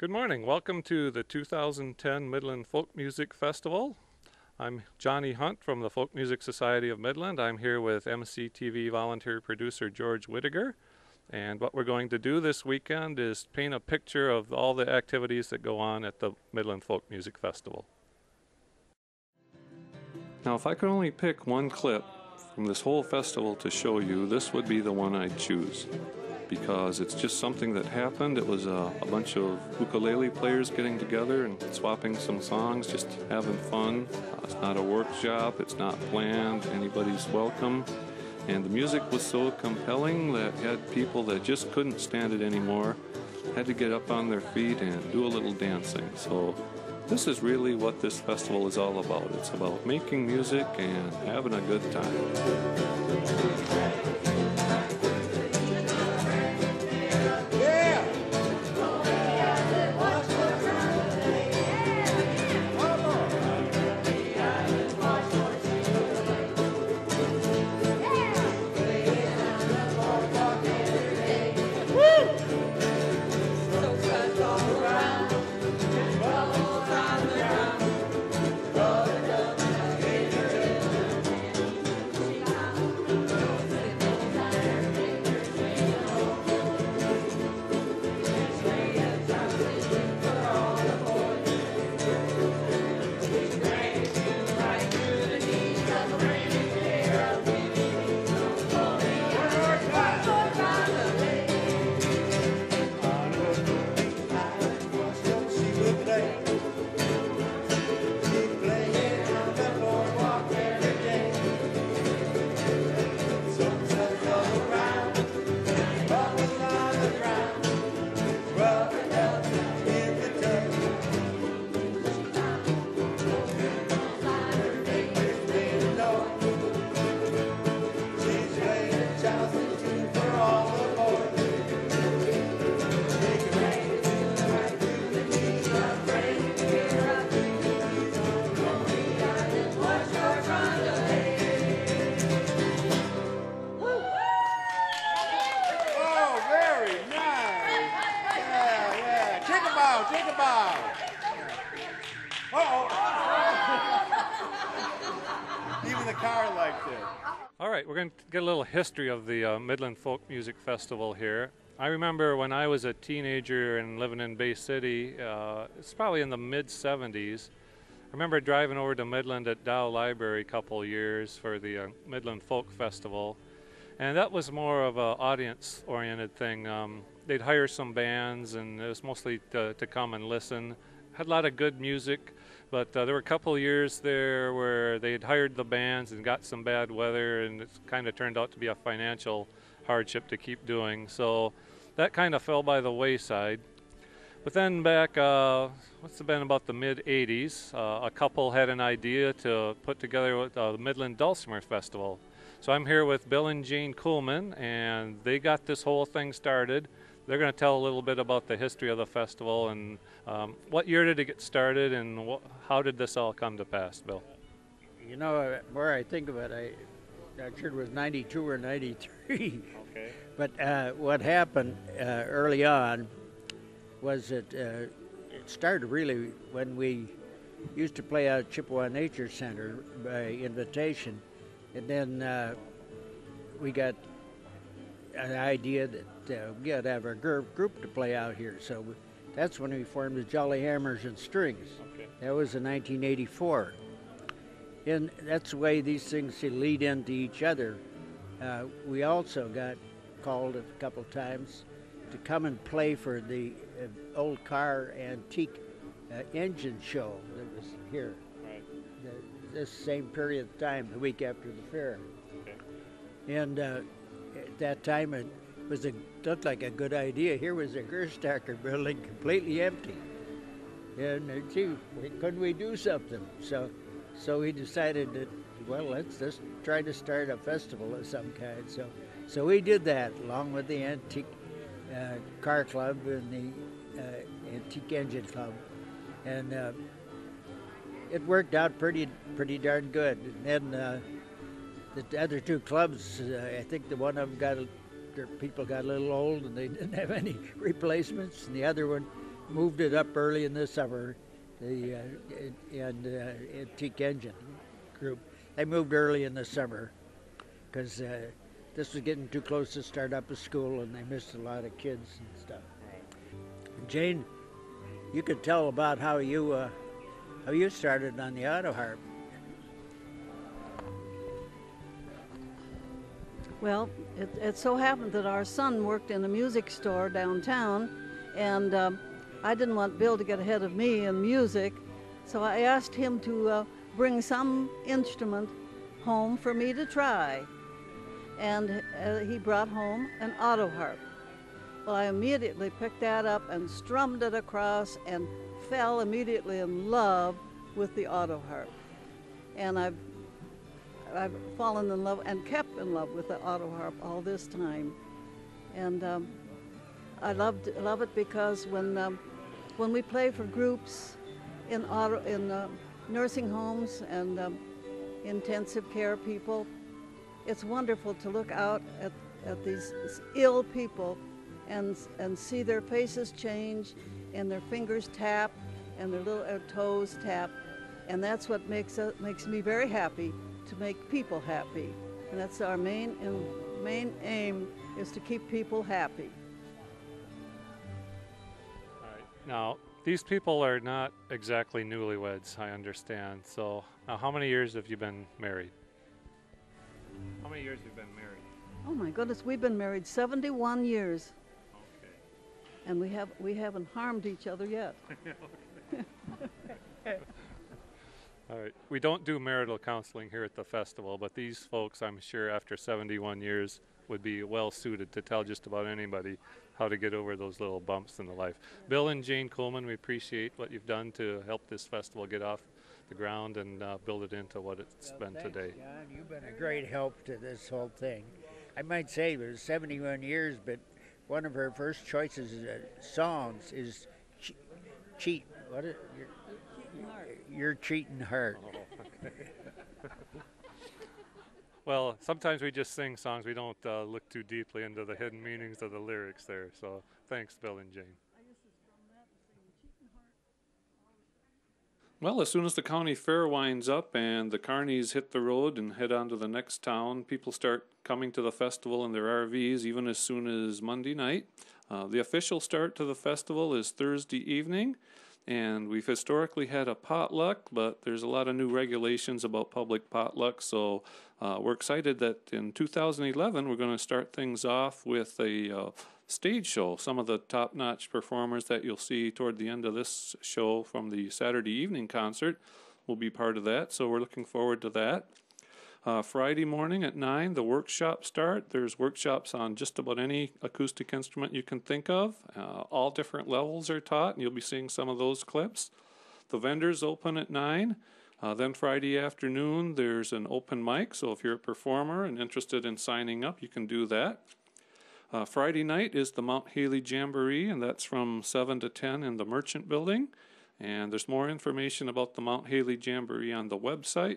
Good morning. Welcome to the 2010 Midland Folk Music Festival. I'm Johnny Hunt from the Folk Music Society of Midland. I'm here with MCTV volunteer producer George Whittaker. And what we're going to do this weekend is paint a picture of all the activities that go on at the Midland Folk Music Festival. Now, if I could only pick one clip from this whole festival to show you, this would be the one I'd choose, because it's just something that happened. It was a bunch of ukulele players getting together and swapping some songs, just having fun. It's not a workshop, it's not planned, anybody's welcome. And the music was so compelling that had people that just couldn't stand it anymore, had to get up on their feet and do a little dancing. So this is really what this festival is all about. It's about making music and having a good time. Take a bow. Uh-oh. Even the car liked it. All right, we're going to get a little history of the Midland Folk Music Festival here. I remember when I was a teenager and living in Bay City, it's probably in the mid-'70s. I remember driving over to Midland at Dow Library a couple years for the Midland Folk Festival. And that was more of an audience-oriented thing. They'd hire some bands, and it was mostly to come and listen. Had a lot of good music, but there were a couple years there where they'd hired the bands and got some bad weather, and it kind of turned out to be a financial hardship to keep doing. So that kind of fell by the wayside. But then back, what's it been, about the mid-'80s, a couple had an idea to put together the Midland Dulcimer Festival. So I'm here with Bill and Jane Kuhlman, and they got this whole thing started. They're going to tell a little bit about the history of the festival and what year did it get started, and how did this all come to pass, Bill? You know, more I think of it, I'm not sure it was 92 or 93. Okay. But what happened early on was that it started really when we used to play out at Chippewa Nature Center by invitation. And then we got an idea that we got to have a group to play out here. So that's when we formed the Jolly Hammers and Strings. Okay. That was in 1984. And that's the way these things lead into each other. We also got called a couple times to come and play for the old car antique engine show that was here. Right. This same period of time, the week after the fair. Okay. And at that time, it looked like a good idea. Here was a Gerstacker building completely empty. And gee, couldn't we do something? So we decided that, well, let's just try to start a festival of some kind. So we did that along with the Antique Car Club and the Antique Engine Club. And it worked out pretty darn good. And then the other two clubs, I think the one of them their people got a little old and they didn't have any replacements, and the other one moved it up early in the summer. The Antique Engine group, they moved early in the summer because this was getting too close to start up a school, and they missed a lot of kids and stuff. Jane, you could tell about how you started on the auto harp. Well, it so happened that our son worked in a music store downtown, and I didn't want Bill to get ahead of me in music, so I asked him to bring some instrument home for me to try. And he brought home an auto harp. Well, I immediately picked that up and strummed it across and fell immediately in love with the auto harp. And I've fallen in love and kept in love with the auto harp all this time. And I love it because when we play for groups in nursing homes and intensive care people, it's wonderful to look out at these ill people and see their faces change and their fingers tap and their little toes tap, and that's what makes me very happy, to make people happy, and that's our main aim, is to keep people happy. All right. Now, these people are not exactly newlyweds, I understand. So, now how many years have you been married? How many years have you been married? Oh my goodness, we've been married 71 years. Okay. And we haven't harmed each other yet. All right. We don't do marital counseling here at the festival, but these folks, I'm sure, after 71 years, would be well suited to tell just about anybody how to get over those little bumps in the life. Bill and Jane Coleman, we appreciate what you've done to help this festival get off the ground and build it into what it's been Thanks, today. John, you've been a great help to this whole thing. I might say it was 71 years, but one of her first choices songs is cheat. What is Your Cheating Heart. Well, sometimes we just sing songs. We don't look too deeply into the hidden meanings of the lyrics there. So thanks, Bill and Jane. Well, as soon as the county fair winds up and the carnies hit the road and head on to the next town, people start coming to the festival in their RVs even as soon as Monday night. The official start to the festival is Thursday evening, and we've historically had a potluck, but there's a lot of new regulations about public potluck, so we're excited that in 2011 we're going to start things off with a stage show. Some of the top-notch performers that you'll see toward the end of this show from the Saturday evening concert will be part of that, so we're looking forward to that. Friday morning at 9, the workshops start. There's workshops on just about any acoustic instrument you can think of. All different levels are taught, and you'll be seeing some of those clips. The vendors open at 9. Then Friday afternoon, there's an open mic, so if you're a performer and interested in signing up, you can do that. Friday night is the Mount Haley Jamboree, and that's from 7 to 10 in the Merchant Building. And there's more information about the Mount Haley Jamboree on the website,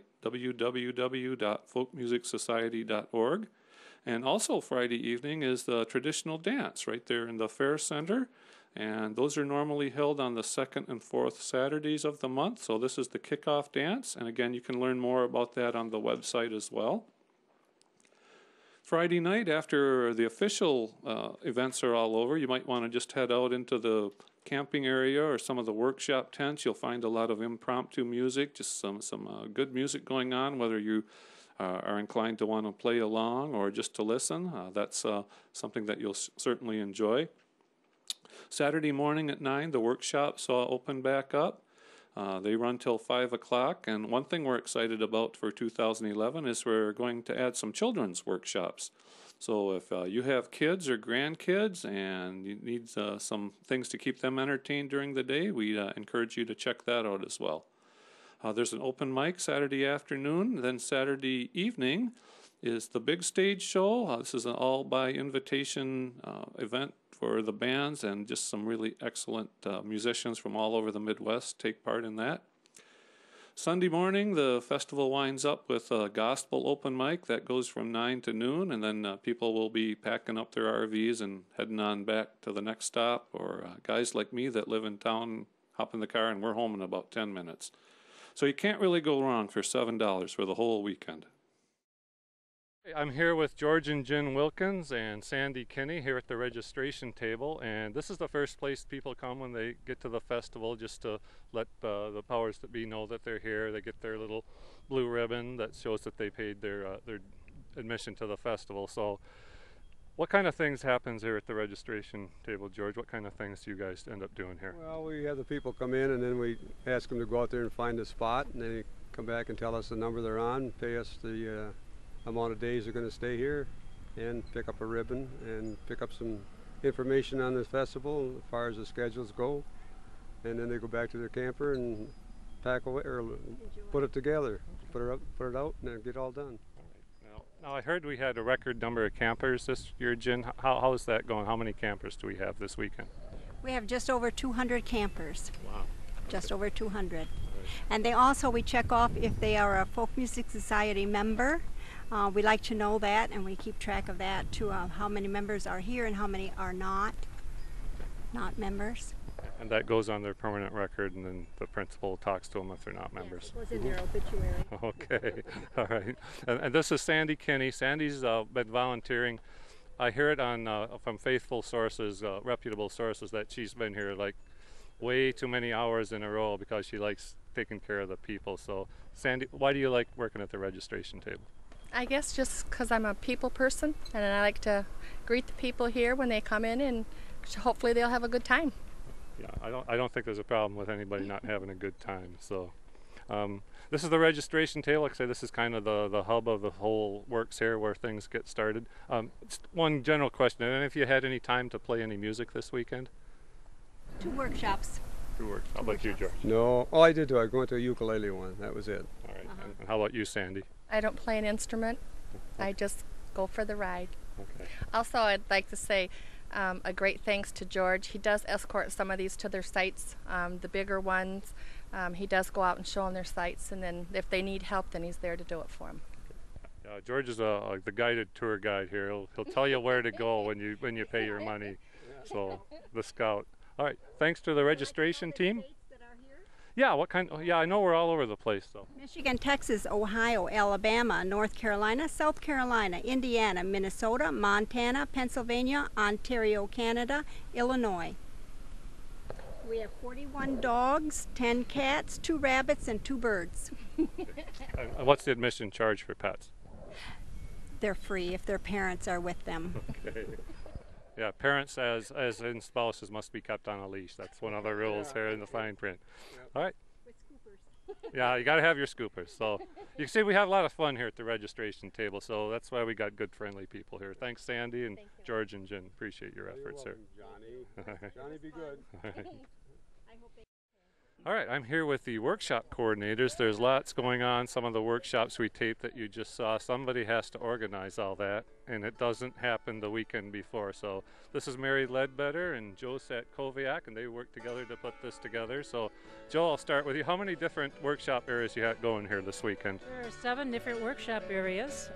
www.folkmusicsociety.org. And also Friday evening is the traditional dance right there in the Fair Center. And those are normally held on the second and fourth Saturdays of the month. So this is the kickoff dance. And again, you can learn more about that on the website as well. Friday night, after the official events are all over, you might want to just head out into the camping area or some of the workshop tents. You'll find a lot of impromptu music, just some good music going on, whether you are inclined to want to play along or just to listen. That's something that you'll certainly enjoy. Saturday morning at 9, the workshops open back up. They run till 5 o'clock, and one thing we're excited about for 2011 is we're going to add some children's workshops. So if you have kids or grandkids and you need some things to keep them entertained during the day, we encourage you to check that out as well. There's an open mic Saturday afternoon. Then Saturday evening is the big stage show. This is an all-by-invitation event for the bands, and just some really excellent musicians from all over the Midwest take part in that. Sunday morning, the festival winds up with a gospel open mic that goes from 9 to noon, and then people will be packing up their RVs and heading on back to the next stop, or guys like me that live in town hop in the car and we're home in about 10 minutes. So you can't really go wrong for $7 for the whole weekend. I'm here with George and Jen Wilkins and Sandy Kinney here at the registration table, and this is the first place people come when they get to the festival, just to let the powers that be know that they're here. They get their little blue ribbon that shows that they paid their admission to the festival. So what kind of things happens here at the registration table, George? What kind of things do you guys end up doing here? Well, we have the people come in, and then we ask them to go out there and find a spot, and they come back and tell us the number they're on, pay us the amount of days they're going to stay here, and pick up a ribbon and pick up some information on the festival as far as the schedules go, and then they go back to their camper and pack away or put it together, put it out, and then get it all done. Now I heard we had a record number of campers this year, Jen. How's that going? How many campers do we have this weekend? We have just over 200 campers. Wow. Just Okay. over 200. Right. And we check off if they are a Folk Music Society member. We like to know that, and we keep track of that too, how many members are here and how many are not members. And that goes on their permanent record, and then the principal talks to them if they're not members. Yes, it goes in their obituary. Okay, all right. And this is Sandy Kinney. Sandy's been volunteering. I hear it on from faithful sources, reputable sources, that she's been here like way too many hours in a row because she likes taking care of the people. So, Sandy, why do you like working at the registration table? I guess just because I'm a people person, and I like to greet the people here when they come in, and hopefully they'll have a good time. Yeah, I don't think there's a problem with anybody not having a good time. So, this is the registration table. Like I say, this is kind of the hub of the whole works here, where things get started. Just one general question: and if you had any time to play any music this weekend? 2 workshops. 2 works. How about you, George? No, all I did I went to a ukulele one. That was it. All right. And how about you, Sandy? I don't play an instrument. I just go for the ride. Okay. Also, I'd like to say a great thanks to George. He does escort some of these to their sites, the bigger ones. He does go out and show them their sites, and then if they need help, then he's there to do it for them. George is the guided tour guide here. He'll tell you where to go when you pay your money. So the scout. All right. Thanks to the registration team. Yeah. What kind? Yeah, I know we're all over the place though. Michigan, Texas, Ohio, Alabama, North Carolina, South Carolina, Indiana, Minnesota, Montana, Pennsylvania, Ontario, Canada, Illinois. We have 41 dogs, 10 cats, 2 rabbits, and 2 birds. And what's the admission charge for pets? They're free if their parents are with them. Okay. Yeah, parents as in spouses must be kept on a leash. That's one of the rules here in the fine print. All right. With scoopers. Yeah, you got to have your scoopers. So you can see we have a lot of fun here at the registration table. So that's why we got good, friendly people here. Thanks, Sandy and George and Jen. Appreciate your efforts here. Johnny. Johnny, be good. All right. All right, I'm here with the workshop coordinators. There's lots going on. Some of the workshops we taped that you just saw, somebody has to organize all that, and it doesn't happen the weekend before. So this is Mary Ledbetter and Joe Satkoviak, and they worked together to put this together. So Joe, I'll start with you. How many different workshop areas you got going here this weekend? There are 7 different workshop areas.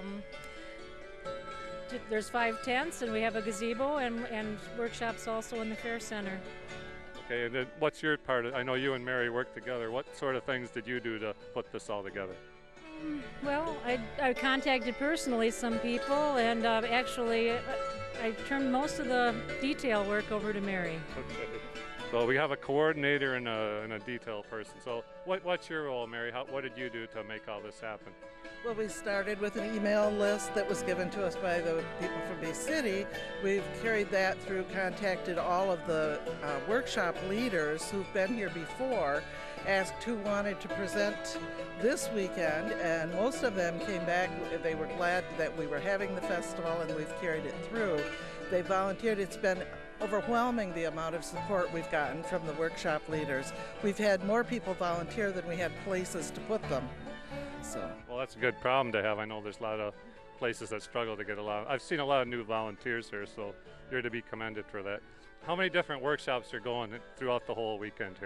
There's 5 tents, and we have a gazebo and workshops also in the Fair Center. Okay, and then what's your part? I know you and Mary worked together. What sort of things did you do to put this all together? Well, I contacted personally some people, and actually I turned most of the detail work over to Mary. Okay. So we have a coordinator and a detail person. So what's your role, Mary? What did you do to make all this happen? Well, we started with an email list that was given to us by the people from Bay City. We've carried that through, contacted all of the workshop leaders who've been here before, asked who wanted to present this weekend, and most of them came back. They were glad that we were having the festival, and we've carried it through. They volunteered. It's been overwhelming the amount of support we've gotten from the workshop leaders. We've had more people volunteer than we had places to put them. So. Well, that's a good problem to have. I know there's a lot of places that struggle to get a lot. I've seen a lot of new volunteers here, so you're to be commended for that. How many different workshops are going throughout the whole weekend here?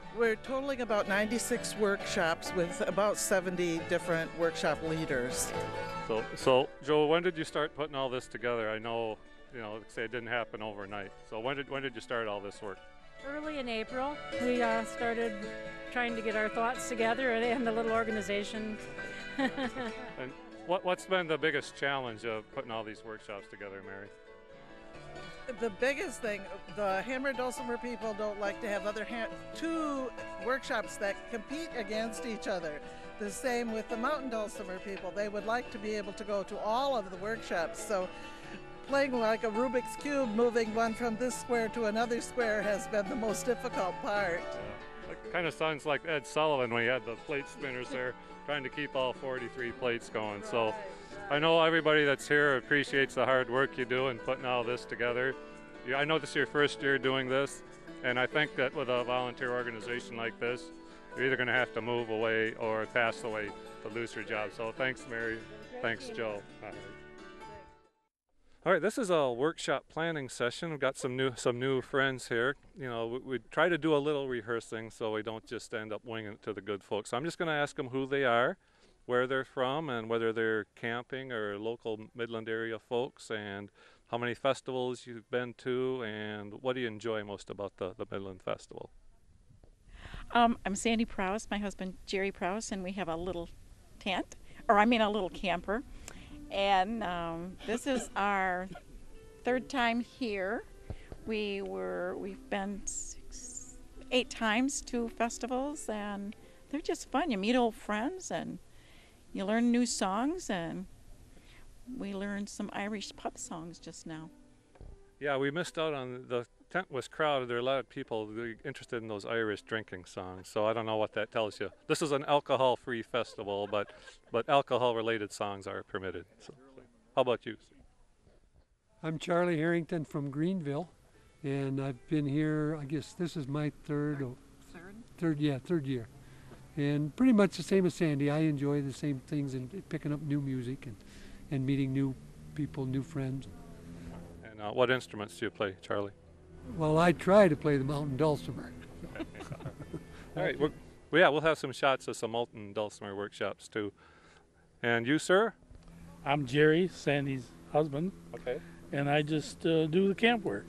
We're totaling about 96 workshops with about 70 different workshop leaders. So Joe, when did you start putting all this together? I know, say it didn't happen overnight. So when did you start all this work? Early in April, we started trying to get our thoughts together and the little organization. And what's been the biggest challenge of putting all these workshops together, Mary? The biggest thing, the hammer dulcimer people don't like to have two workshops that compete against each other. The same with the mountain dulcimer people. They would like to be able to go to all of the workshops. So playing like a Rubik's Cube, moving one from this square to another square has been the most difficult part. Yeah. It kind of sounds like Ed Sullivan when he had the plate spinners there, trying to keep all 43 plates going. So I know everybody that's here appreciates the hard work you do in putting all this together. I know this is your first year doing this, and I think that with a volunteer organization like this, you're either going to have to move away or pass away to lose your job. So thanks, Mary. Thanks, Joe. All right, this is a workshop planning session. We've got some new friends here. We try to do a little rehearsing so we don't just end up winging it to the good folks. So I'm just going to ask them who they are, where they're from, and whether they're camping or local Midland area folks, and how many festivals you've been to, and what do you enjoy most about the Midland Festival? I'm Sandy Prowse, my husband Jerry Prowse, and we have a little tent, a little camper. And this is our third time here. We've been 8 times to festivals, and they're just fun. You meet old friends, and you learn new songs, and we learned some Irish pub songs just now. Yeah, we missed out on the tent was crowded. There are a lot of people interested in those Irish drinking songs, so I don't know what that tells you. This is an alcohol-free festival, but alcohol-related songs are permitted. So, how about you? I'm Charlie Harrington from Greenville, and I've been here, I guess this is my third year. And pretty much the same as Sandy. I enjoy the same things and picking up new music and meeting new people, new friends. And what instruments do you play, Charlie? Well, I try to play the mountain dulcimer. All right, we'll have some shots of some mountain dulcimer workshops too. And you, sir? I'm Jerry, Sandy's husband. Okay. And I just do the camp work.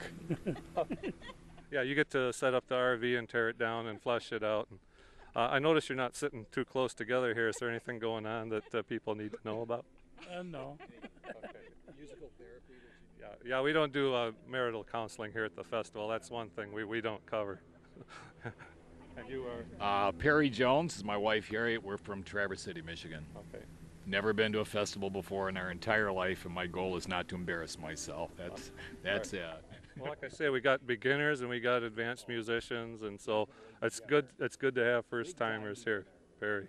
Yeah, you get to set up the RV and tear it down and flush it out. And, I notice you're not sitting too close together here. Is there anything going on that people need to know about? No. Okay. Musical therapy? Yeah, we don't do marital counseling here at the festival. That's one thing we don't cover. And you are? Perry Jones is my wife, Harriet. We're from Traverse City, Michigan. Okay. Never been to a festival before in our entire life, and my goal is not to embarrass myself. That's it. Well, like I say, we got beginners and we got advanced musicians, and so it's good to have first timers here, Perry.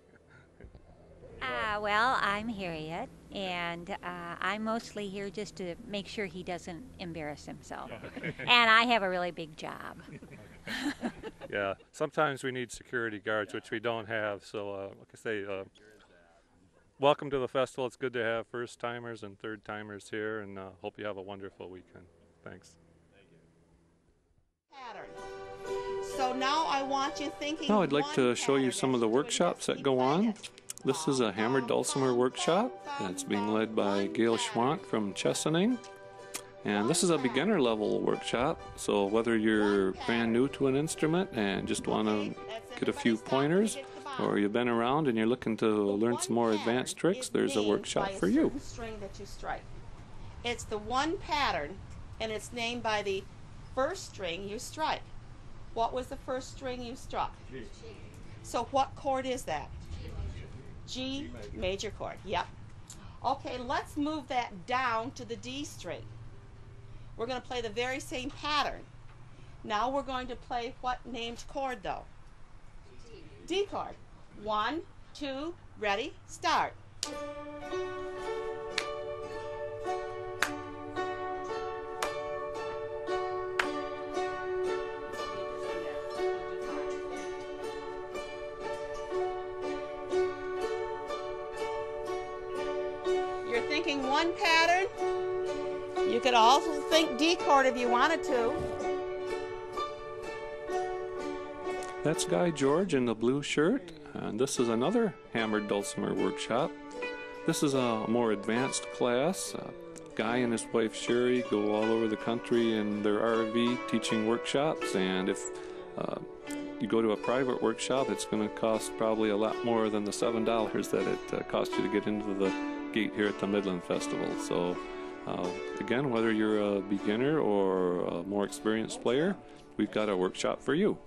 Well, I'm Harriet, and I'm mostly here just to make sure he doesn't embarrass himself. And I have a really big job. Yeah, sometimes we need security guards, which we don't have. So, like I say, welcome to the festival. It's good to have first timers and third timers here, and hope you have a wonderful weekend. Thanks. Pattern. So now I want you thinking. Now I'd like to show you some of the workshops that go on. This is a hammered dulcimer workshop that's being led by Gail Schwant from Chesaning. And this is a beginner level workshop, so whether you're brand new to an instrument and just want to get a few pointers, or you've been around and you're looking to learn some more advanced tricks, there's a workshop for you. String that you strike. It's the one pattern, and it's named by the first string you strike. What was the first string you struck? G. So what chord is that? G major chord. Yep. Okay, let's move that down to the D string. We're going to play the very same pattern. Now we're going to play what named chord though? D chord. 1, 2, ready, start. You're thinking one pattern. You could also think D chord if you wanted to. That's Guy George in the blue shirt, and this is another hammered dulcimer workshop. This is a more advanced class. Guy and his wife Sherry go all over the country in their RV teaching workshops, and if you go to a private workshop, it's going to cost probably a lot more than the $7 that it costs you to get into the gate here at the Midland Festival. So again, whether you're a beginner or a more experienced player, we've got a workshop for you.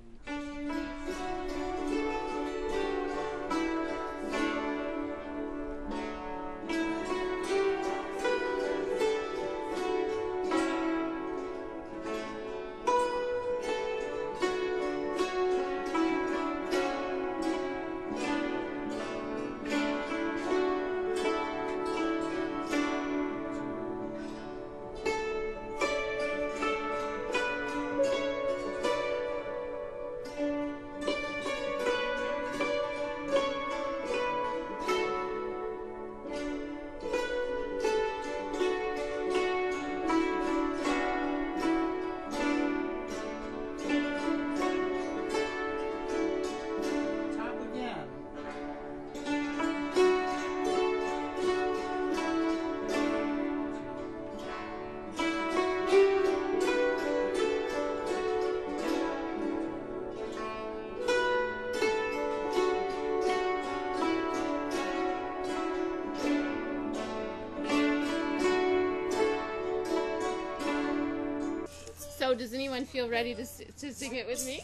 So does anyone feel ready to sing it with me?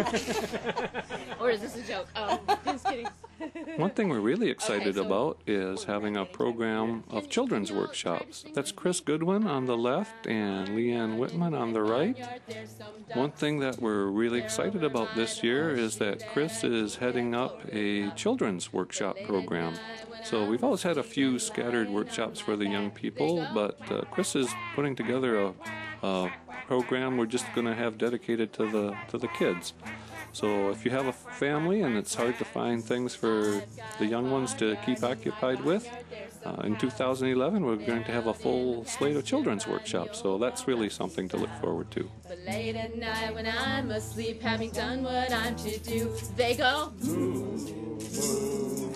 Or is this a joke? Oh, just kidding. One thing we're really excited about is having a program of children's workshops. That's Chris Goodwin on the left and Leanne Whitman on the right. One thing that we're really excited about this year is that Chris is heading up a children's workshop program. So we've always had a few scattered workshops for the young people, but Chris is putting together a program we're just going to have dedicated to the kids. So if you have a family and it's hard to find things for the young ones to keep occupied with, in 2011 we're going to have a full slate of children's workshops, so that's really something to look forward to. But late at night when I'm asleep, having done what I'm to do, they go move, move,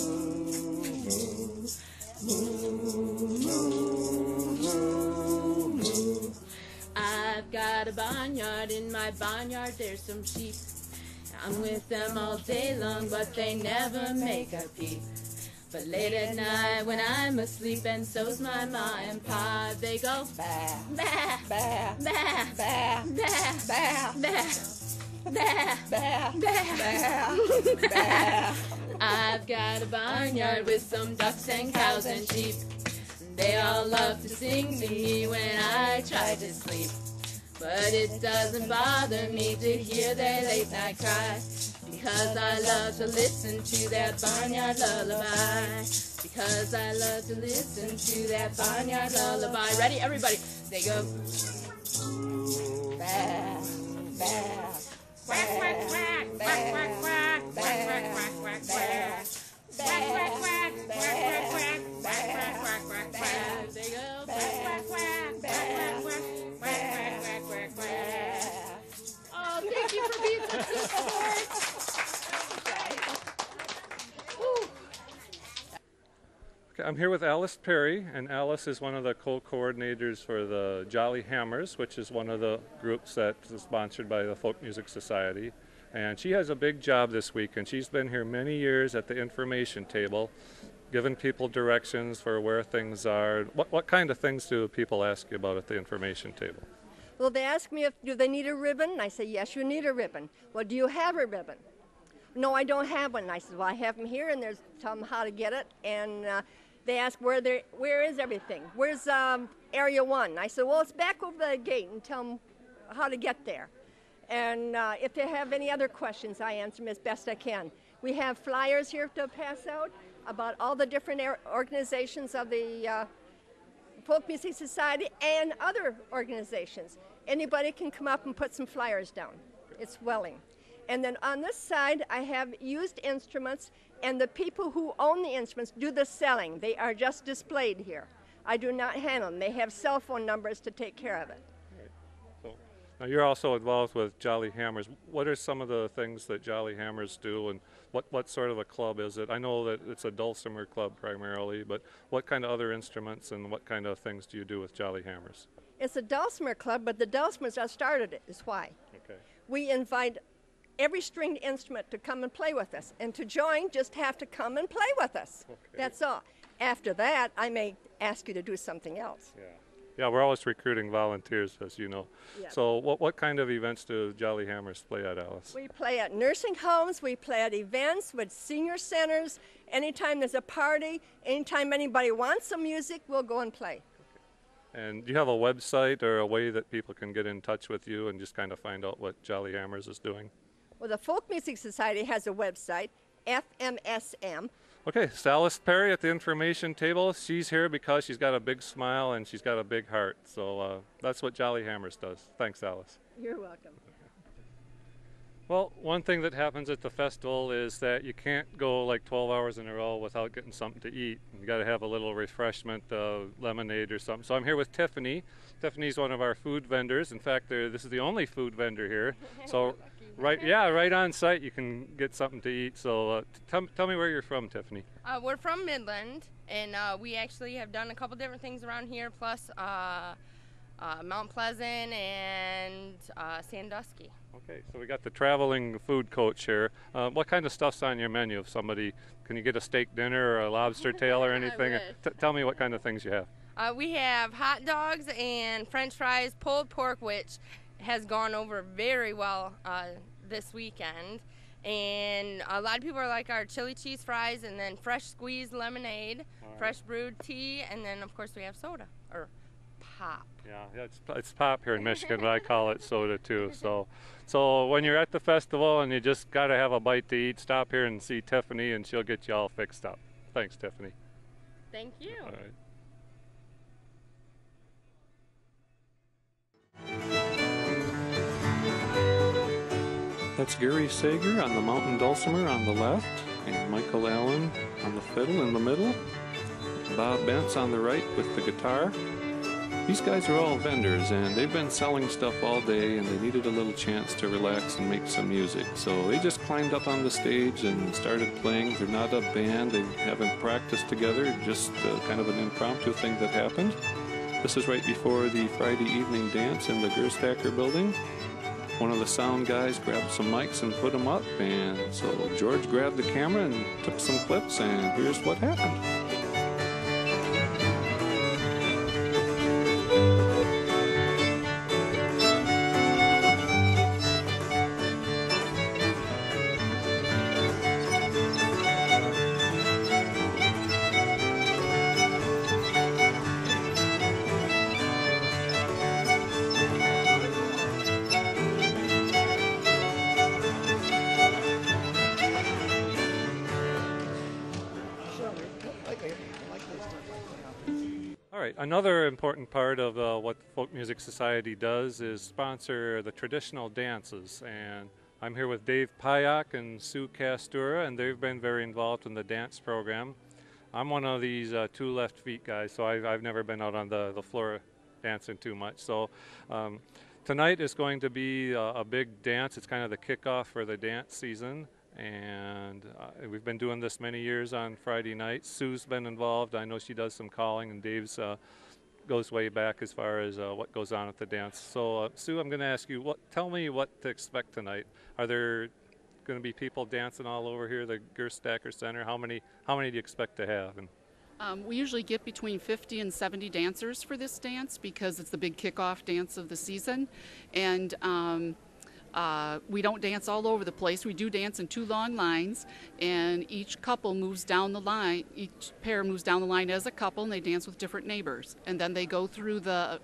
move, move, move, move, move. I've got a barnyard. In my barnyard there's some sheep. I'm with them all day long, but they never make a peep. But late at night when I'm asleep and so's my ma and pa, they go ba ba ba ba ba ba ba ba ba ba. I've got a barnyard with some ducks and cows and sheep. They all love to sing to me when I try to sleep. But it doesn't bother me to hear their late night cry, because I love to listen to that barnyard lullaby. Because I love to listen to that barnyard lullaby. Ready, everybody? They go ba ba quack quack quack quack quack quack quack quack quack quack quack. Quack quack quack quack quack quack quack quack quack quack. They go quack quack quack quack quack quack quack quack quack quack. Oh, thank you for being such good sport. Okay, I'm here with Alice Perry, and Alice is one of the co-coordinators for the Jolly Hammers, which is one of the groups that is sponsored by the Folk Music Society. And she has a big job this week, and she's been here many years at the information table, giving people directions for where things are. What kind of things do people ask you about at the information table? Well, they ask me do they need a ribbon, and I say, yes, you need a ribbon. Well, do you have a ribbon? No, I don't have one. And I said, well, I have them here, and tell them how to get it. And they ask, where is everything? Where's Area 1? I said, well, it's back over the gate, and tell them how to get there. And if they have any other questions, I answer them as best I can. We have flyers here to pass out about all the different organizations of the Folk Music Society and other organizations. Anybody can come up and put some flyers down. It's willing. And then on this side, I have used instruments, and the people who own the instruments do the selling. They are just displayed here. I do not handle them. They have cell phone numbers to take care of it. Now you're also involved with Jolly Hammers. What are some of the things that Jolly Hammers do, and what sort of a club is it? I know that it's a dulcimer club primarily, but what kind of other instruments and what kind of things do you do with Jolly Hammers? It's a dulcimer club, but the dulcimers that started it is why. Okay. We invite every stringed instrument to come and play with us, and to join, just have to come and play with us. Okay. That's all. After that, I may ask you to do something else. Yeah. Yeah, we're always recruiting volunteers, as you know. Yeah. So what kind of events do Jolly Hammers play at, Alice? We play at nursing homes, we play at events with senior centers. Anytime there's a party, anytime anybody wants some music, we'll go and play. And do you have a website or a way that people can get in touch with you and just kind of find out what Jolly Hammers is doing? Well, the Folk Music Society has a website, FMSM. Okay, so Alice Perry at the information table. She's here because she's got a big smile and she's got a big heart. So that's what Jolly Hammers does. Thanks, Alice. You're welcome. Well, one thing that happens at the festival is that you can't go like 12 hours in a row without getting something to eat. You got to have a little refreshment, lemonade or something. So I'm here with Tiffany. Tiffany's one of our food vendors. In fact, this is the only food vendor here. So right on site you can get something to eat. So tell me where you're from, Tiffany. We're from Midland, and we actually have done a couple different things around here, plus Mount Pleasant and Sandusky. Okay, so we got the traveling food coach here. What kind of stuff's on your menu? If somebody, can you get a steak dinner or a lobster tail or anything? Tell me what kind of things you have. We have hot dogs and French fries, pulled pork, which has gone over very well this weekend. And a lot of people are like our chili cheese fries, and then fresh squeezed lemonade, fresh brewed tea, and then of course we have soda or pop. Yeah, it's pop here in Michigan, but I call it soda too. So when you're at the festival and you just got to have a bite to eat, stop here and see Tiffany, and she'll get you all fixed up. Thanks, Tiffany. Thank you. All right. That's Gary Sager on the mountain dulcimer on the left, and Michael Allen on the fiddle in the middle, Bob Bentz on the right with the guitar. These guys are all vendors, and they've been selling stuff all day, and they needed a little chance to relax and make some music. So they just climbed up on the stage and started playing. They're not a band, they haven't practiced together, just kind of an impromptu thing that happened. This is right before the Friday evening dance in the Gerstacker building. One of the sound guys grabbed some mics and put them up, and so George grabbed the camera and took some clips, and here's what happened. Another important part of what the Folk Music Society does is sponsor the traditional dances, and I'm here with Dave Pyack and Sue Castura, and they've been very involved in the dance program. I'm one of these two left feet guys, so I've never been out on the floor dancing too much. So tonight is going to be a big dance. It's kind of the kickoff for the dance season. And we've been doing this many years on Friday nights. Sue's been involved. I know she does some calling, and Dave's goes way back as far as what goes on at the dance. So Sue, I'm going to ask you, tell me what to expect tonight. Are there going to be people dancing all over here, the Gerstacker Center? How many do you expect to have? And we usually get between 50 and 70 dancers for this dance because it's the big kickoff dance of the season. And we don't dance all over the place. We do dance in two long lines, and each couple moves down the line. Each pair moves down the line as a couple, and they dance with different neighbors. And then they go through the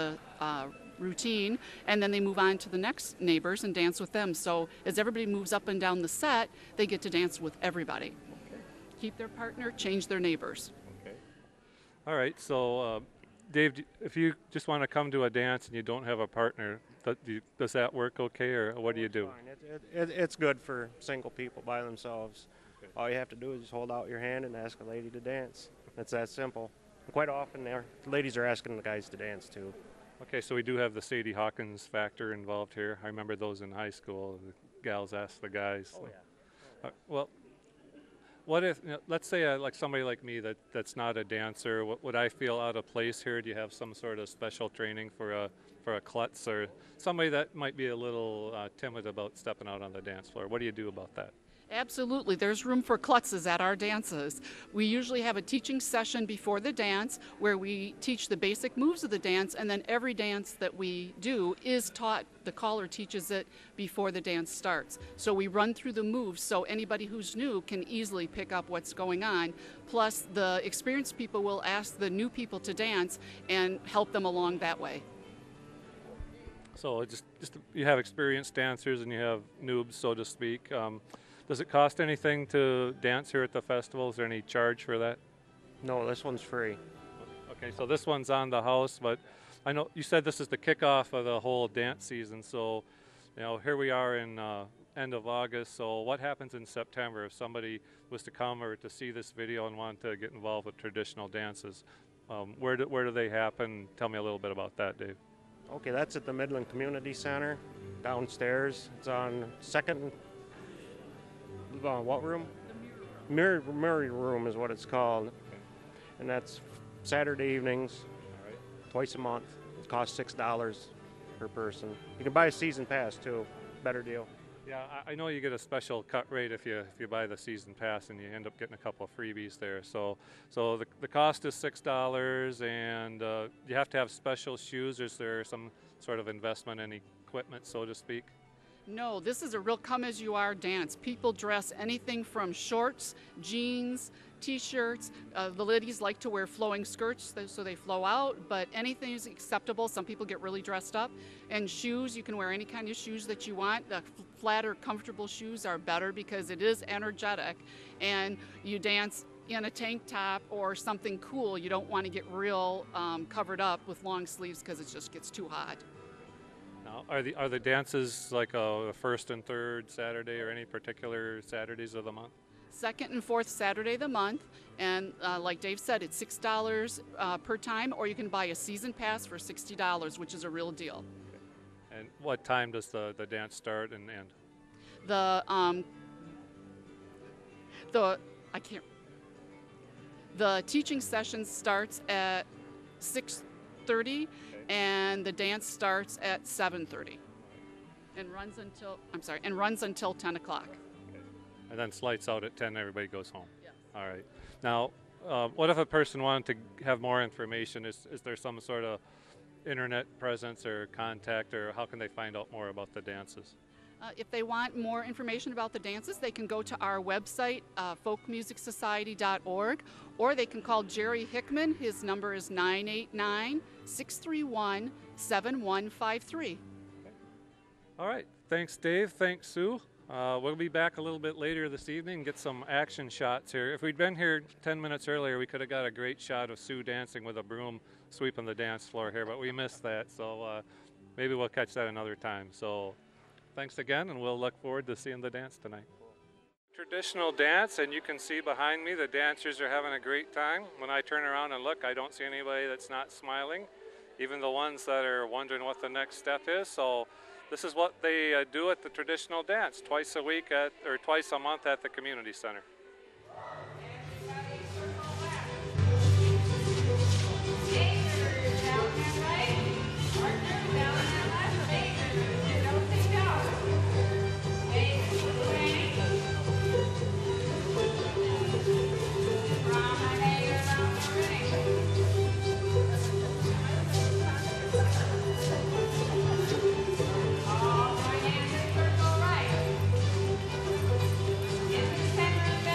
routine, and then they move on to the next neighbors and dance with them. So as everybody moves up and down the set, they get to dance with everybody. Okay. Keep their partner, change their neighbors. Okay. All right. So Dave, if you just want to come to a dance and you don't have a partner, does that work okay, or what do you do? It's good for single people by themselves. Okay. All you have to do is just hold out your hand and ask a lady to dance. It's that simple. And quite often, the ladies are asking the guys to dance too. Okay, so we do have the Sadie Hawkins factor involved here. I remember those in high school. The gals ask the guys. Oh, yeah. Well, what if, let's say like somebody like me that's not a dancer, would I feel out of place here? Do you have some sort of special training for a klutz or somebody that might be a little timid about stepping out on the dance floor? What do you do about that? Absolutely. There's room for klutzes at our dances. We usually have a teaching session before the dance where we teach the basic moves of the dance, and then every dance that we do is taught, the caller teaches it before the dance starts. So we run through the moves so anybody who's new can easily pick up what's going on. Plus the experienced people will ask the new people to dance and help them along that way. So just you have experienced dancers and you have noobs, so to speak. Does it cost anything to dance here at the festival? Is there any charge for that? No, this one's free. Okay, so this one's on the house, but I know you said this is the kickoff of the whole dance season. So, here we are in end of August. So what happens in September if somebody was to come or to see this video and want to get involved with traditional dances? Where do they happen? Tell me a little bit about that, Dave. Okay, that's at the Midland Community Center downstairs. It's on second. What room? The mirror room is what it's called. And that's Saturday evenings, twice a month. It costs $6 per person. You can buy a season pass too. Better deal. Yeah, I know you get a special cut rate if you buy the season pass, and you end up getting a couple of freebies there. So the cost is $6, and you have to have special shoes. Is there some sort of investment in equipment, so to speak? No, this is a real come-as-you-are dance. People dress anything from shorts, jeans, T-shirts. The ladies like to wear flowing skirts so they flow out, but anything is acceptable. Some people get really dressed up. And shoes, you can wear any kind of shoes that you want. The flatter, comfortable shoes are better because it is energetic. And you dance in a tank top or something cool. You don't want to get real covered up with long sleeves because it just gets too hot. Now, are the dances like the first and third Saturday or any particular Saturdays of the month? Second and fourth Saturday of the month, and like Dave said, it's $6 per time, or you can buy a season pass for $60, which is a real deal. Okay. And what time does the dance start and end? The teaching session starts at 6:30. And the dance starts at 7:30 and runs until 10 o'clock. Okay. And then lights out at 10, everybody goes home. Yes. All right. Now, what if a person wanted to have more information? Is there some sort of internet presence or contact, or how can they find out more about the dances? If they want more information about the dances, they can go to our website, folkmusicsociety.org, or they can call Jerry Hickman. His number is 989-631-7153. All right. Thanks, Dave. Thanks, Sue. We'll be back a little bit later this evening and get some action shots here. If we'd been here 10 minutes earlier, we could have got a great shot of Sue dancing with a broom sweeping the dance floor here, but we missed that, so maybe we'll catch that another time. So thanks again, and we'll look forward to seeing the dance tonight. Traditional dance, and you can see behind me the dancers are having a great time. When I turn around and look, I don't see anybody that's not smiling, even the ones that are wondering what the next step is. So this is what they do at the traditional dance, twice a week or twice a month at the community center. Circle right. Into the center of the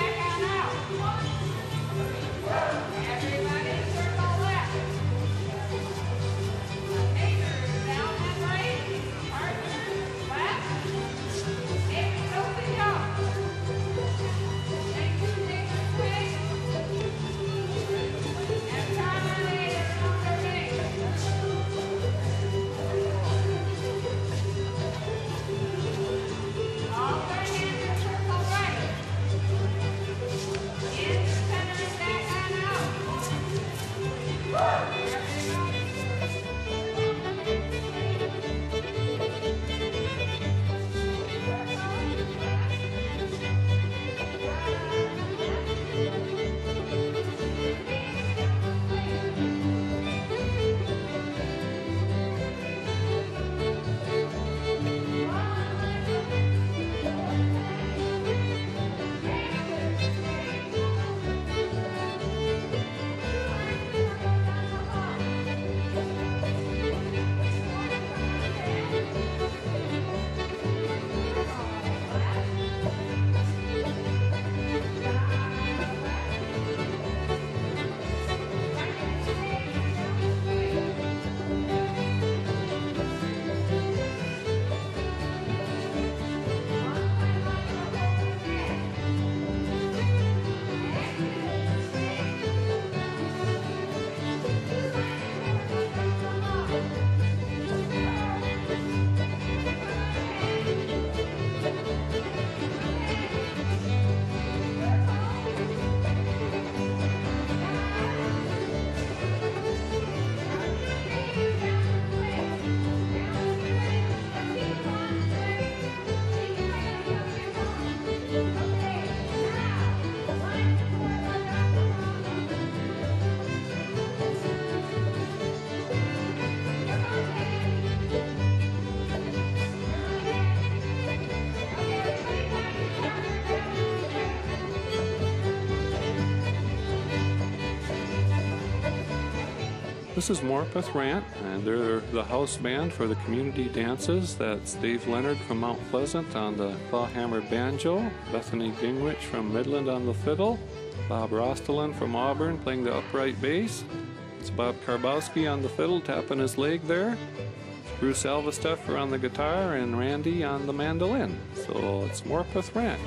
This is Morpeth Rant, and they're the house band for the community dances. That's Dave Leonard from Mount Pleasant on the clawhammer banjo, Bethany Dingwich from Midland on the fiddle, Bob Rostelin from Auburn playing the upright bass. It's Bob Karbowski on the fiddle tapping his leg there. It's Bruce Alvesteffer on the guitar and Randy on the mandolin. So it's Morpeth Rant.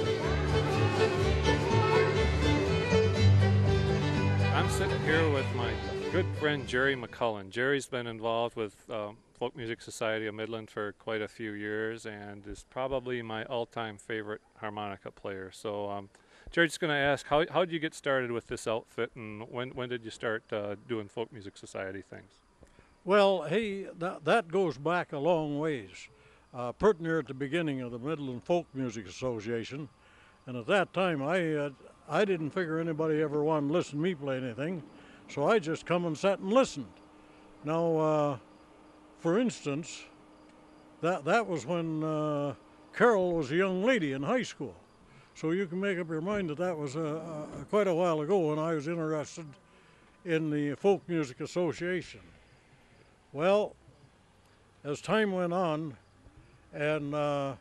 I'm sitting here with my good friend Jerry McCullen. Jerry's been involved with Folk Music Society of Midland for quite a few years and is probably my all-time favorite harmonica player. So Jerry, just going to ask, how did you get started with this outfit, and when did you start doing Folk Music Society things? Well, hey, that goes back a long ways. Pert near at the beginning of the Midland Folk Music Association, and at that time I didn't figure anybody ever wanted to listen to me play anything. So I just come and sat and listened. Now, for instance, that was when Carol was a young lady in high school. So you can make up your mind that was quite a while ago when I was interested in the Folk Music Association. Well, as time went on, and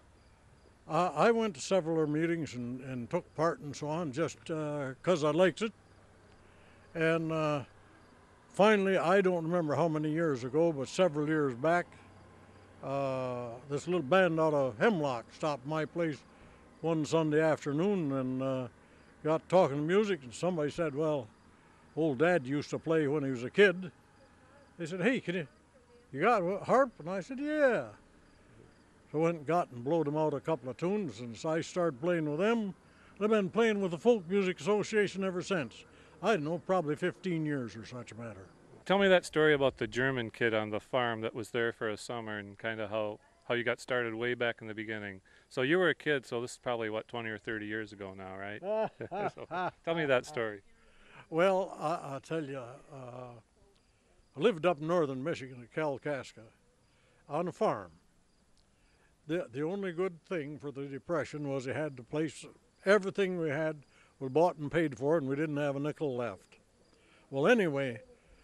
I went to several meetings and took part and so on just because I liked it. And finally, I don't remember how many years ago, but several years back, this little band out of Hemlock stopped my place one Sunday afternoon and got talking music, and somebody said, well, old Dad used to play when he was a kid. They said, hey, you got a harp? And I said, yeah. So I went and got and blowed them out a couple of tunes, and so I started playing with them. And I've been playing with the Folk Music Association ever since. I don't know, probably 15 years or such a matter. Tell me that story about the German kid on the farm that was there for a summer and kind of how you got started way back in the beginning. So you were a kid, so this is probably, what, 20 or 30 years ago now, right? So, tell me that story. Well, I'll tell you, I lived up in northern Michigan at Kalkaska on a farm. The only good thing for the Depression was they had the place, everything we had was bought and paid for, and we didn't have a nickel left. Well, anyway,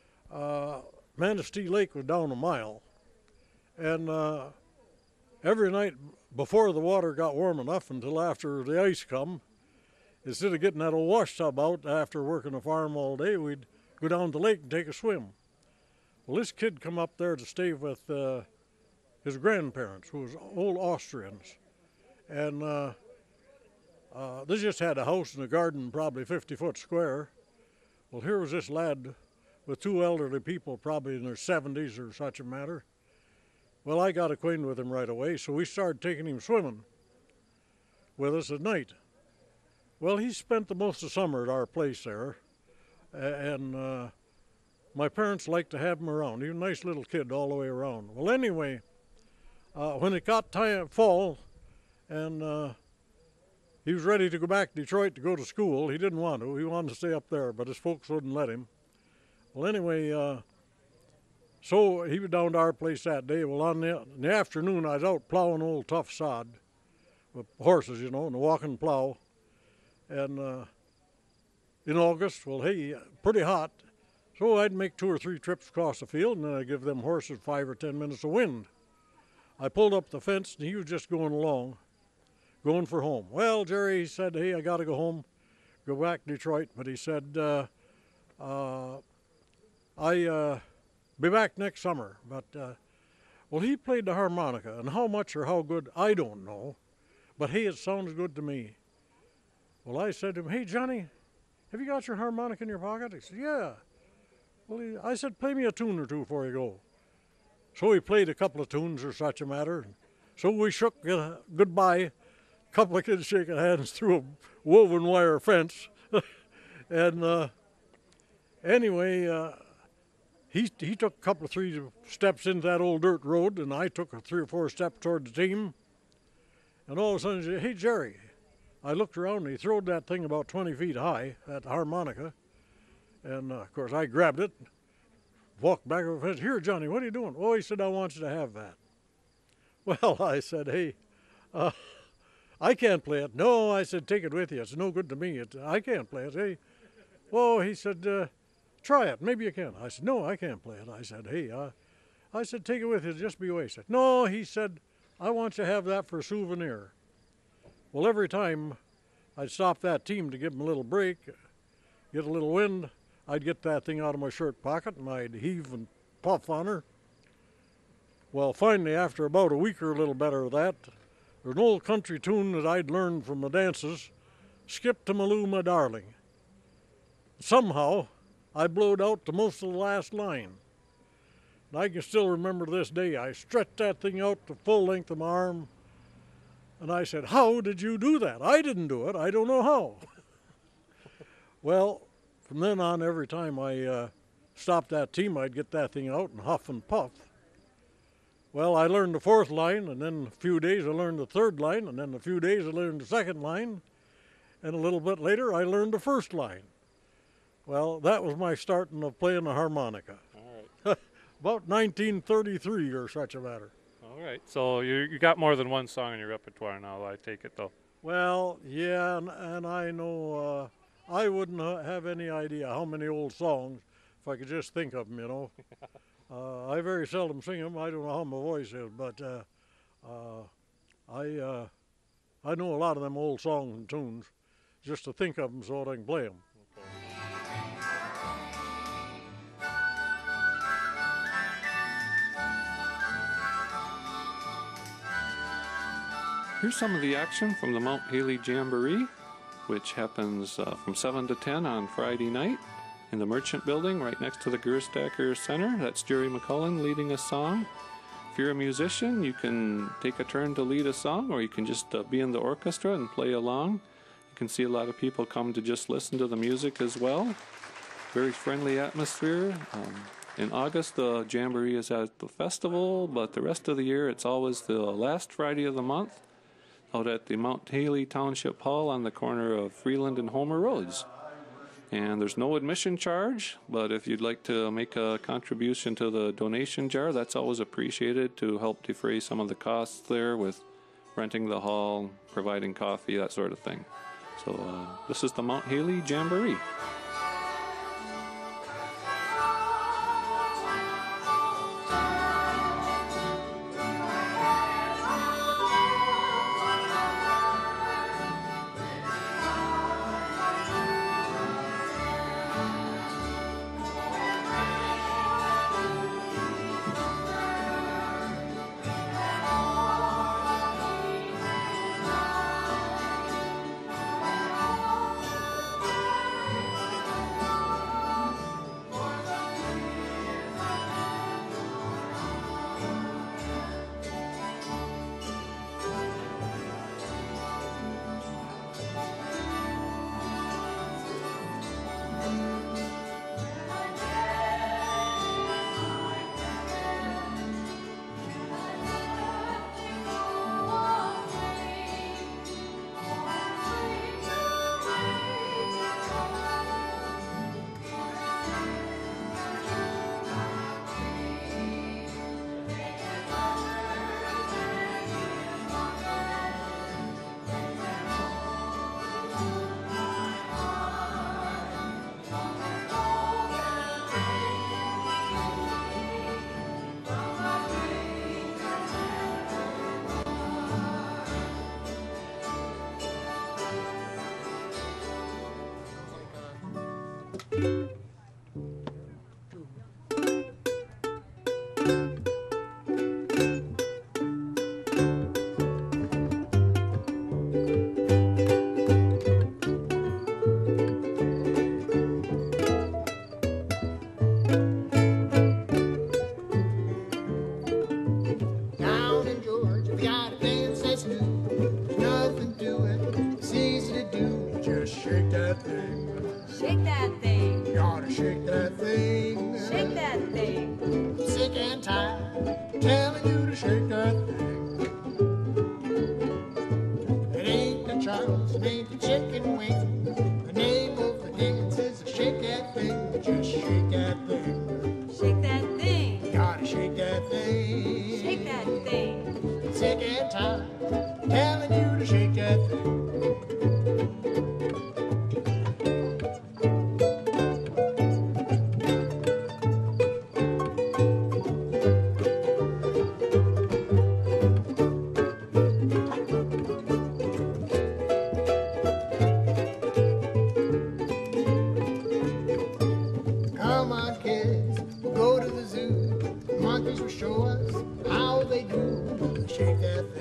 Manistee Lake was down a mile, and every night before the water got warm enough until after the ice come, instead of getting that old wash tub out after working the farm all day, we'd go down to the lake and take a swim. Well, this kid come up there to stay with his grandparents, who was old Austrians, and they just had a house and a garden, probably 50-foot square. Well, here was this lad with two elderly people, probably in their 70s or such a matter. Well, I got acquainted with him right away, so we started taking him swimming with us at night. Well, he spent the most of the summer at our place there, and my parents liked to have him around. He was a nice little kid all the way around. Well, anyway, when it got fall, and he was ready to go back to Detroit to go to school. He didn't want to. He wanted to stay up there, but his folks wouldn't let him. Well, anyway, so he was down to our place that day. Well, in the afternoon, I was out plowing old tough sod with horses, you know, and a walking plow. And in August, well, hey, pretty hot. So I'd make 2 or 3 trips across the field, and then I'd give them horses 5 or 10 minutes of wind. I pulled up the fence, and he was just going along, going for home. Well, Jerry, he said, hey, I got to go home, go back to Detroit. But he said, I be back next summer. But, well, he played the harmonica, and how much or how good, I don't know. But, hey, it sounds good to me. Well, I said to him, hey, Johnny, have you got your harmonica in your pocket? He said, yeah. Well, I said, play me a tune or two before you go. So he played a couple of tunes or such a matter. So we shook goodbye. A couple of kids shaking hands through a woven wire fence. And anyway, he took a couple of 3 steps into that old dirt road, and I took 3 or 4 steps toward the team. And all of a sudden he said, hey, Jerry. I looked around, and he throwed that thing about 20 feet high, that harmonica. And, of course, I grabbed it, walked back over the fence. Here, Johnny, what are you doing? Oh, he said, I want you to have that. Well, I said, hey, I can't play it. No, I said, take it with you. It's no good to me. I can't play it. Hey, well, he said, try it. Maybe you can. I said, no, I can't play it. I said, hey, I said, take it with you. Just be wasted. No, he said, I want you to have that for a souvenir. Well, every time I'd stop that team to give them a little break, get a little wind, I'd get that thing out of my shirt pocket and I'd heave and puff on her. Well, finally, after about a week or a little better of that, there's an old country tune that I'd learned from the dances, Skip to Maloo, my darling. Somehow, I blowed out to most of the last line. And I can still remember this day, I stretched that thing out to full length of my arm, and I said, how did you do that? I didn't do it, I don't know how. Well, from then on, every time I stopped that team, I'd get that thing out and huff and puff. Well, I learned the fourth line, and then a few days I learned the third line, and then a few days I learned the second line, and a little bit later I learned the first line. Well, that was my starting of playing the harmonica. All right. About 1933 or such a matter. All right. So you got more than one song in your repertoire now, I take it, though. Well, yeah, and I know I wouldn't have any idea how many old songs if I could just think of them, you know. I very seldom sing them. I don't know how my voice is, but I know a lot of them old songs and tunes just to think of them so that I can play them. Here's some of the action from the Mount Haley Jamboree, which happens from 7 to 10 on Friday night in the Merchant Building right next to the Gerstacker Center. That's Jerry McCullen leading a song. If you're a musician, you can take a turn to lead a song, or you can just be in the orchestra and play along. You can see a lot of people come to just listen to the music as well. Very friendly atmosphere. In August, the Jamboree is at the festival, but the rest of the year it's always the last Friday of the month out at the Mount Haley Township Hall on the corner of Freeland and Homer Roads. And there's no admission charge, but if you'd like to make a contribution to the donation jar, that's always appreciated to help defray some of the costs there with renting the hall, providing coffee, that sort of thing. So this is the Mount Haley Jamboree.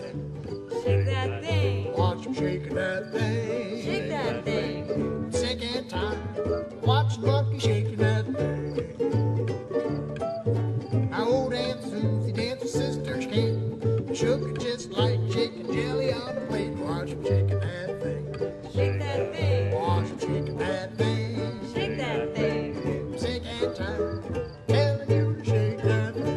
Shake that thing. Watch them shaking that thing. Shake that thing. Sick and tired. Watch monkey shaking that thing. Now old Aunt Susie danced with Sister Kate. Shook it just like chicken jelly on a plate. Watch them shaking that thing. Shake that thing. Watch them shaking that thing. Shake that thing. Sick and tired. Telling you to shake that thing.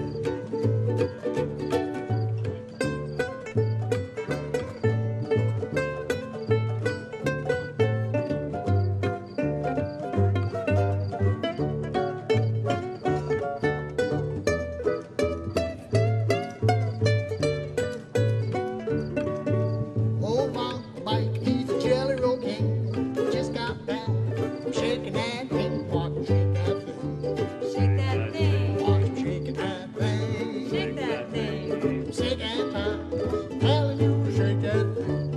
Old Uncle Mike, he's a jelly roll king. Just got back from shaking that thing. Watch him shake that thing. Shake that thing. Watch him shaking that thing. Shake that thing. Sick and tired. Telling you to shake that thing.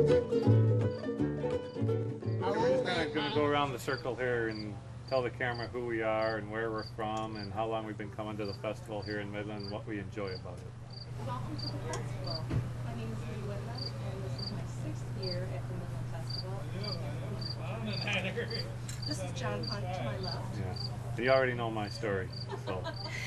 We're just kind of going to go around the circle here and tell the camera who we are and where we're from and how long we've been coming to the festival here in Midland and what we enjoy about it. Welcome to the festival. My name is Lee Whitman, and this is my 6th year at the Midland Festival. This is John Hunt to my left. Yeah. You already know my story, so.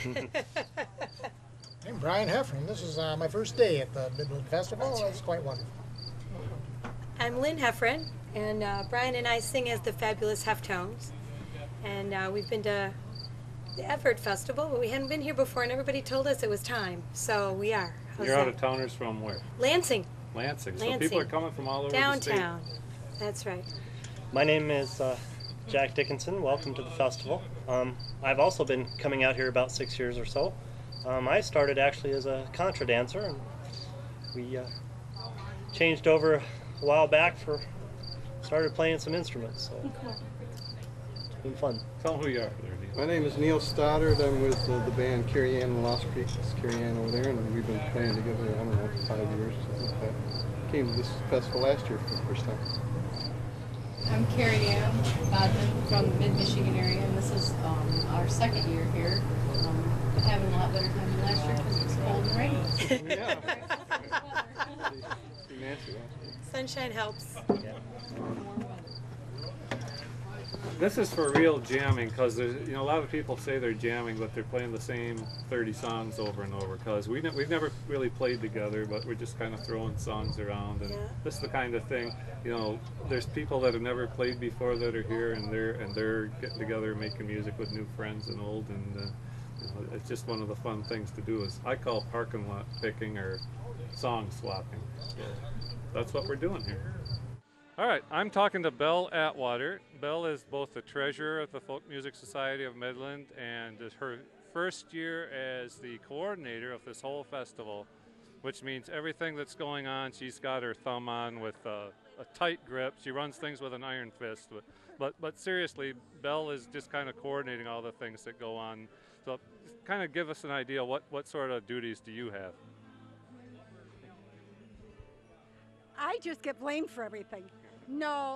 I'm Brian Heffron. This is my first day at the Midland Festival. It's quite wonderful. I'm Lynn Heffron, and Brian and I sing as the Fabulous Heftones. And we've been to the Everett Festival, but we hadn't been here before, and everybody told us it was time, so we are. How's You're that? out of towners from where? Lansing. Lansing. So Lansing. people are coming from all over Downtown. the state. That's right. My name is Jack Dickinson. Welcome to the festival. I've also been coming out here about 6 years or so. I started actually as a contra dancer, and we changed over a while back started playing some instruments. So it's been fun. Tell them who you are. My name is Neil Stoddard. I'm with the band Carrie Ann and Lost Creek. It's Carrie Ann over there, and we've been playing together, I don't know, 5 years. Something like that. Came to this festival last year for the first time. I'm Carrie Ann Bodman from the mid-Michigan area, and this is our 2nd year here. Been having a lot better time than last year because it's cold and rainy. Sunshine helps. This is for real jamming, because a lot of people say they're jamming, but they're playing the same 30 songs over and over. Because we've never really played together, but we're just kind of throwing songs around, and this is the kind of thing. There's people that have never played before that are here, and they're getting together, making music with new friends and old, and it's just one of the fun things to do. Is I call parking lot picking or song swapping. So that's what we're doing here. All right, I'm talking to Belle Atwater. Belle is both the treasurer of the Folk Music Society of Midland and is her first year as the coordinator of this whole festival, which means everything that's going on, she's got her thumb on with a tight grip. She runs things with an iron fist. But seriously, Belle is just kind of coordinating all the things that go on. So kind of give us an idea, what sort of duties do you have? I just get blamed for everything. No,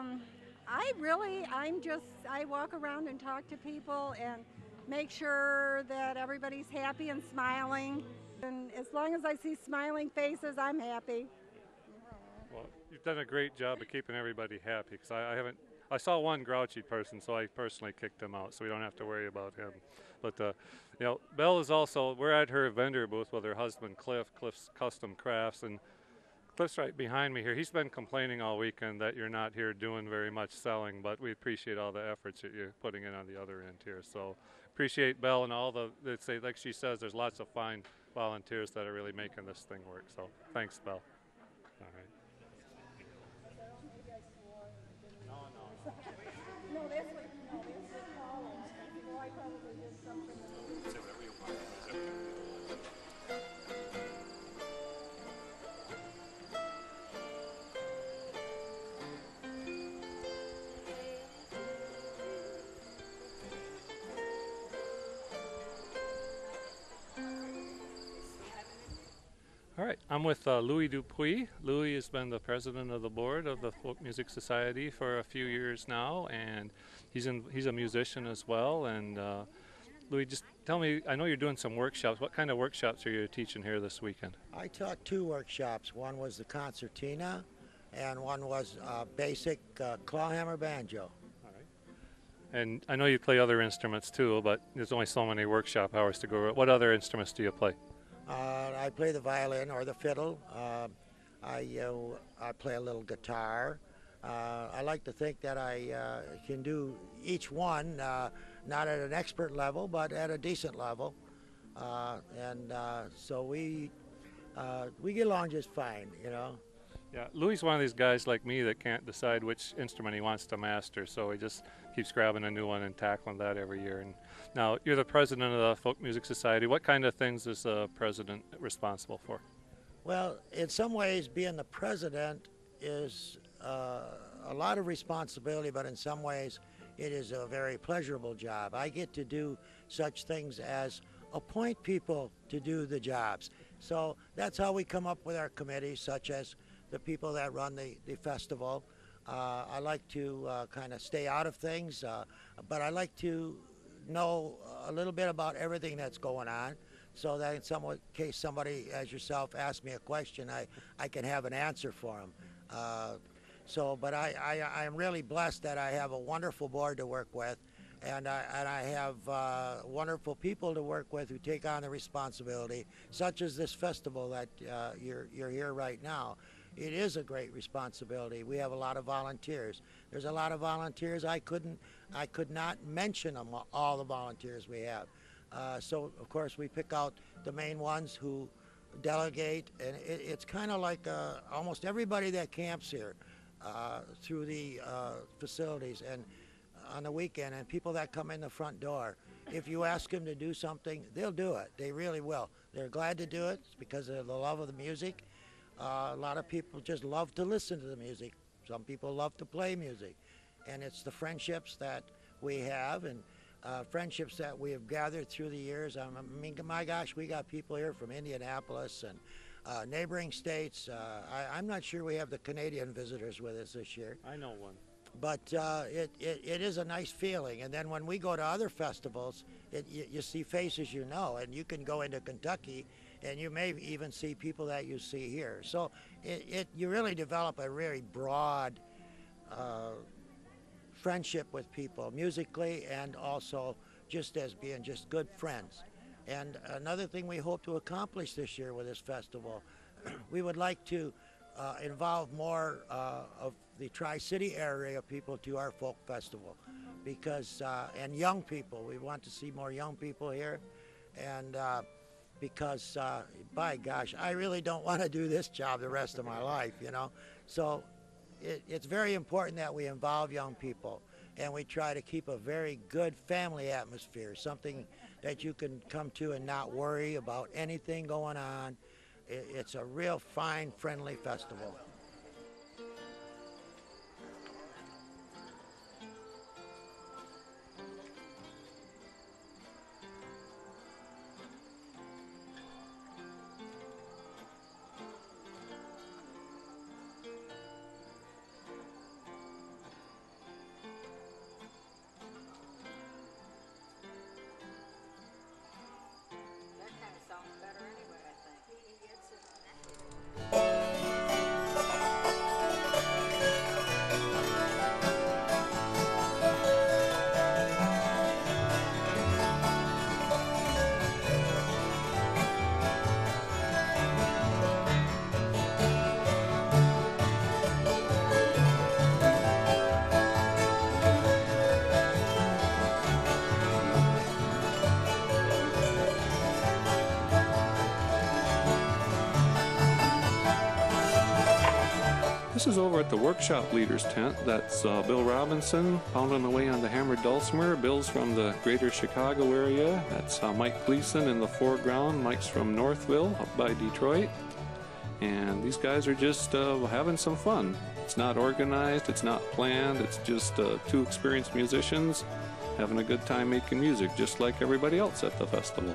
I walk around and talk to people and make sure that everybody's happy and smiling. And as long as I see smiling faces, I'm happy. Well, you've done a great job of keeping everybody happy, because I saw one grouchy person, so I personally kicked him out, so we don't have to worry about him. But, Belle is also, we're at her vendor booth with her husband, Cliff's Custom Crafts, and Cliff's right behind me here. He's been complaining all weekend that you're not here doing very much selling, but we appreciate all the efforts that you're putting in on the other end here. So appreciate Belle and all like she says, there's lots of fine volunteers that are really making this thing work. So thanks, Belle. All right. All right, I'm with Louis Dupuis. Louis has been the president of the board of the Folk Music Society for a few years now, and he's a musician as well. And Louis, just tell me, I know you're doing some workshops. What kind of workshops are you teaching here this weekend? I taught 2 workshops. One was the concertina, and one was basic clawhammer banjo. And I know you play other instruments too, but there's only so many workshop hours to go. What other instruments do you play? I play the violin or the fiddle. I play a little guitar. I like to think that I can do each one, not at an expert level, but at a decent level. So we get along just fine, you know. Yeah, Louis is one of these guys like me that can't decide which instrument he wants to master, so he just keeps grabbing a new one and tackling that every year. And now, you're the president of the Folk Music Society. What kind of things is the president responsible for? Well, in some ways, being the president is a lot of responsibility, but in some ways, it is a very pleasurable job. I get to do such things as appoint people to do the jobs. So that's how we come up with our committees, such as the people that run the festival. I like to kind of stay out of things, but I like to know a little bit about everything that's going on, so that in some case somebody, as yourself, asks me a question, I can have an answer for them. But I am really blessed that I have a wonderful board to work with, and I have wonderful people to work with who take on the responsibility, such as this festival that you're here right now. It is a great responsibility. We have a lot of volunteers. There's a lot of volunteers. I could not mention them, all the volunteers we have. So of course we pick out the main ones who delegate, and it's kind of like almost everybody that camps here through the facilities and on the weekend, and people that come in the front door. If you ask them to do something, they'll do it. They really will. They're glad to do it. It's because of the love of the music. A lot of people just love to listen to the music. Some people love to play music. And it's the friendships that we have, and friendships that we have gathered through the years. I mean, my gosh, we got people here from Indianapolis and neighboring states. I'm not sure we have the Canadian visitors with us this year. I know one. But it is a nice feeling. And then when we go to other festivals, you see faces you know, and you can go into Kentucky and you may even see people that you see here. So you really develop a really broad friendship with people, musically and also just as being just good friends. And another thing we hope to accomplish this year with this festival, we would like to involve more of the Tri-City area people to our folk festival, because and young people. We want to see more young people here, and because by gosh, I really don't want to do this job the rest of my life, you know. So it's very important that we involve young people, and we try to keep a very good family atmosphere, something that you can come to and not worry about anything going on. It's a real fine, friendly festival. This is over at the Workshop Leaders tent. That's Bill Robinson pounding away on the hammered dulcimer. Bill's from the greater Chicago area. That's Mike Gleason in the foreground. Mike's from Northville, up by Detroit. And these guys are just having some fun. It's not organized, it's not planned, it's just 2 experienced musicians having a good time making music, just like everybody else at the festival.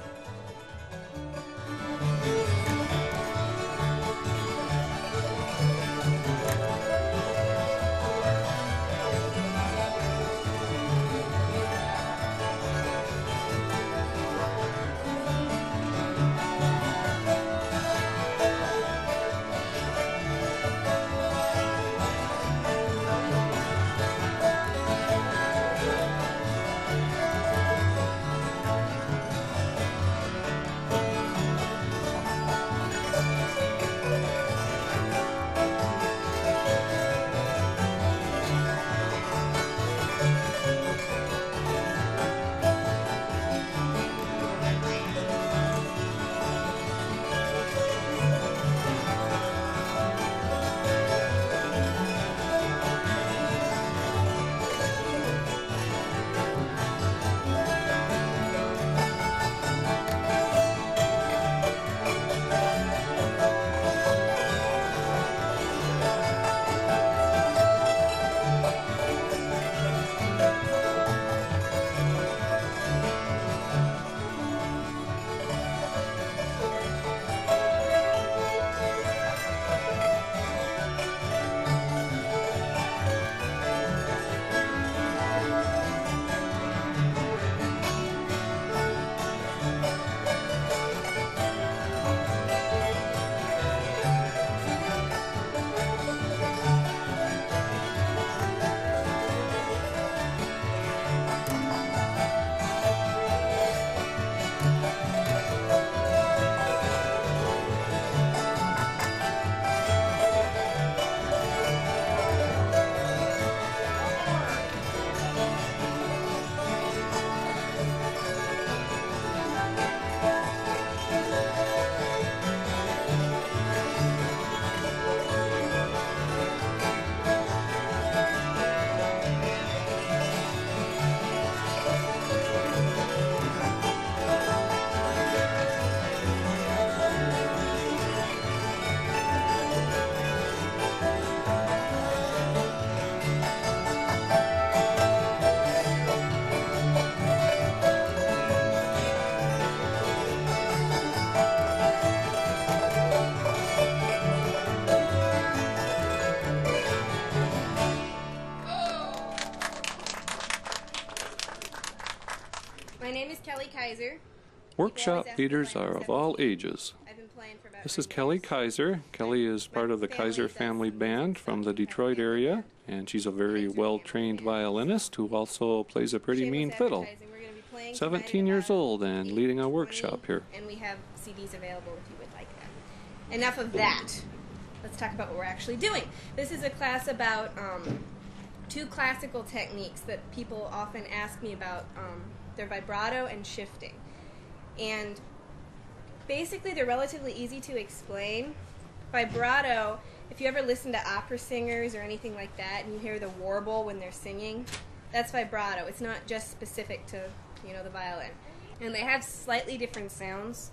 Kaiser. Workshop leaders are of all ages. I've been playing for about This is Kelly Kaiser. Kelly is part of the Kaiser family band from the Detroit area, and she's a very well-trained violinist who also plays a pretty mean fiddle. 17 years old and leading a workshop here. And we have CDs available if you would like them. Enough of that. Let's talk about what we're actually doing. This is a class about two classical techniques that people often ask me about. They're vibrato and shifting. And basically they're relatively easy to explain. Vibrato, if you ever listen to opera singers or anything like that and you hear the warble when they're singing, that's vibrato. It's not just specific to, you know, the violin. And they have slightly different sounds.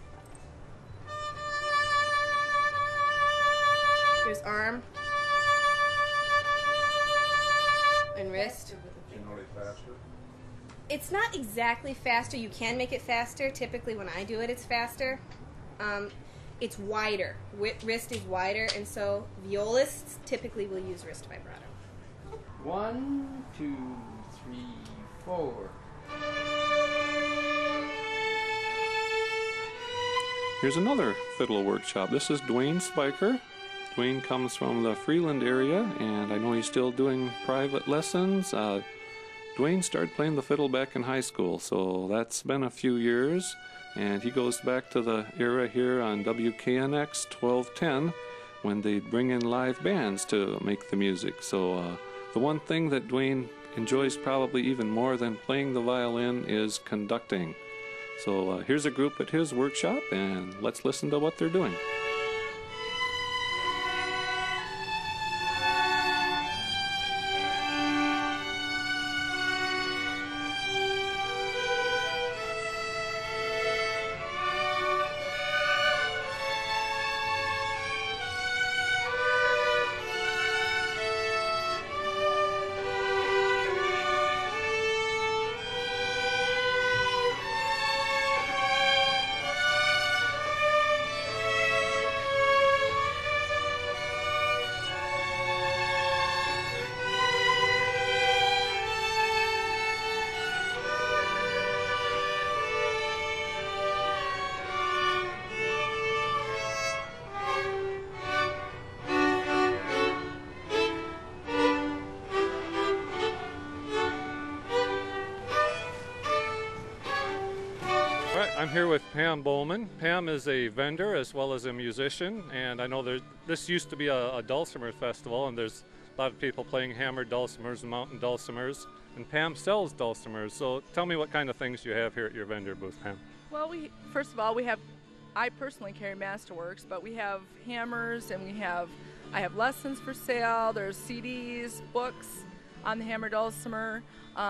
There's arm and wrist. Generally faster? It's not exactly faster. You can make it faster. Typically when I do it, it's faster. It's wider. Wrist is wider, and so violists typically will use wrist vibrato. 1, 2, 3, 4. Here's another fiddle workshop. This is Dwayne Spiker. Dwayne comes from the Freeland area, and I know he's still doing private lessons. Dwayne started playing the fiddle back in high school, so that's been a few years, and he goes back to the era here on WKNX 1210 when they'd bring in live bands to make the music. So the one thing that Dwayne enjoys probably even more than playing the violin is conducting. So here's a group at his workshop, and let's listen to what they're doing. I'm here with Pam Bowman. Pam is a vendor as well as a musician, and I know this used to be a dulcimer festival, and there's a lot of people playing hammered dulcimers and mountain dulcimers, and Pam sells dulcimers. So tell me what kind of things you have here at your vendor booth, Pam. Well, first of all, I personally carry Masterworks, but we have hammers, and I have lessons for sale. There's CDs, books on the hammer dulcimer.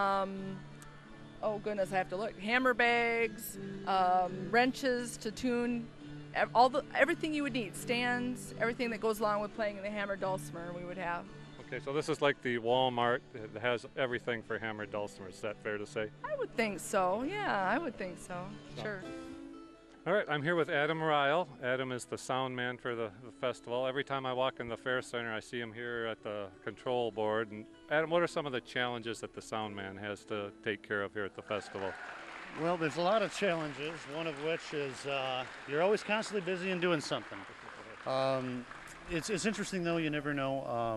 Oh goodness, I have to look. Hammer bags, wrenches to tune, everything you would need, stands, everything that goes along with playing in the hammer dulcimer we would have. Okay, so this is like the Walmart that has everything for hammer dulcimers. Is that fair to say? I would think so. Yeah, I would think so. Sure. All right, I'm here with Adam Ryle. Adam is the sound man for the festival. Every time I walk in the Fair Center, I see him here at the control board. And Adam, what are some of the challenges that the sound man has to take care of here at the festival? Well, there's a lot of challenges, one of which is you're always constantly busy and doing something. It's interesting, though. You never know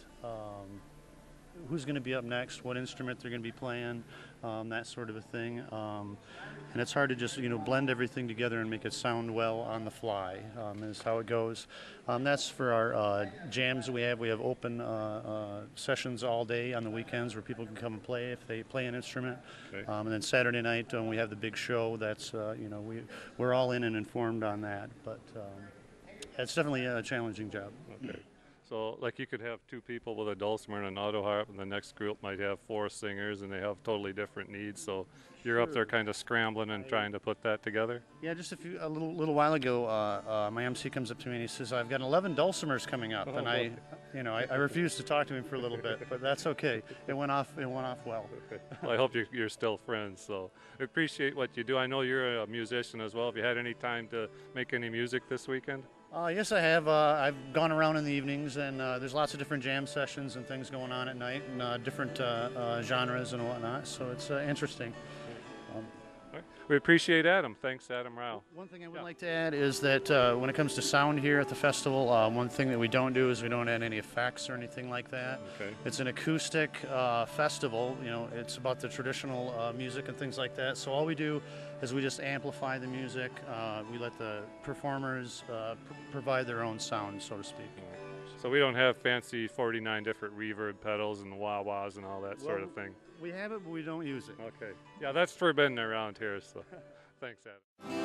who's going to be up next, what instrument they're going to be playing, that sort of a thing. And it's hard to just, blend everything together and make it sound well on the fly, is how it goes. That's for our jams we have. We have open sessions all day on the weekends where people can come and play if they play an instrument. Okay. And then Saturday night when we have the big show, that's, we're all in and informed on that. But it's definitely a challenging job. Okay. So, like, you could have two people with a dulcimer and an auto harp, and the next group might have 4 singers, and they have totally different needs. So, you're up there kind of scrambling and trying to put that together. Yeah, just a little while ago, my MC comes up to me and he says, "I've got 11 dulcimers coming up," and I refused to talk to him for a little bit, but that's okay. It went off well. Okay. Well, I hope you're still friends. So, I appreciate what you do. I know you're a musician as well. Have you had any time to make any music this weekend? Yes, I have. I've gone around in the evenings, and there's lots of different jam sessions and things going on at night, and different genres and whatnot, so it's interesting. we appreciate Adam. Thanks, Adam Rao. One thing I would like to add is that when it comes to sound here at the festival, one thing that we don't do is we don't add any effects or anything like that. Okay. It's an acoustic festival. You know, it's about the traditional music and things like that. So all we do is we just amplify the music. We let the performers provide their own sound, so to speak. So we don't have fancy 49 different reverb pedals and wah-wahs and all that sort of thing. We have it, but we don't use it. Okay. Yeah, that's forbidden around here, so thanks, Adam.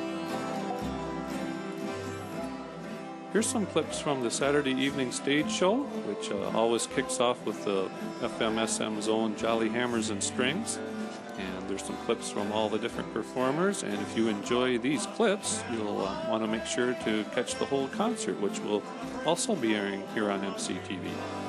Here's some clips from the Saturday evening stage show, which always kicks off with the FMSM's own Jolly Hammers and Strings. And there's some clips from all the different performers. And if you enjoy these clips, you'll want to make sure to catch the whole concert, which will also be airing here on MCTV.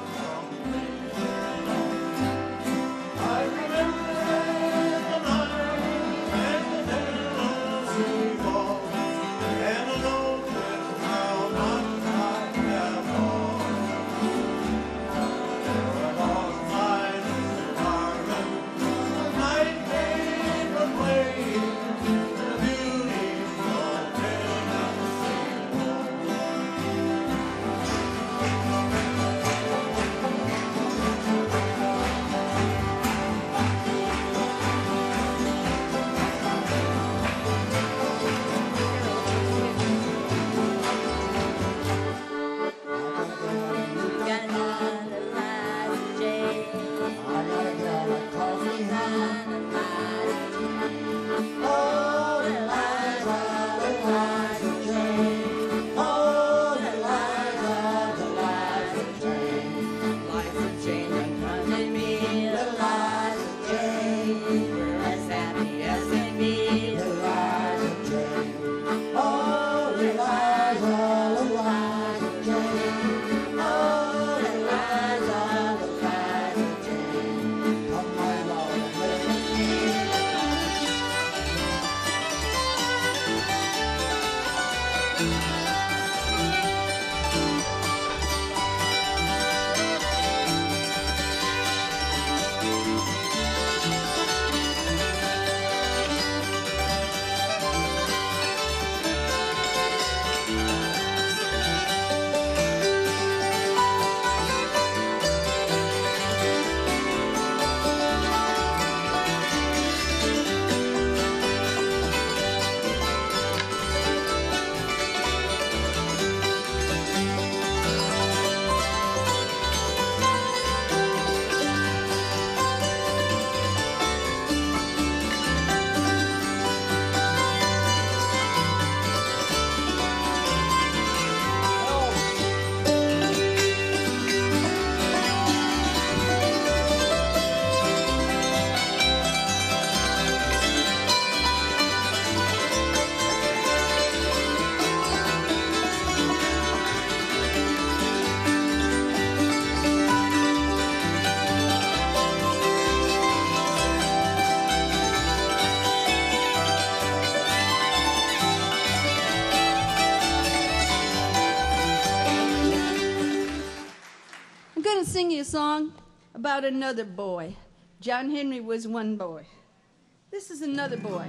Sing you a song about another boy. John Henry was one boy. This is another boy.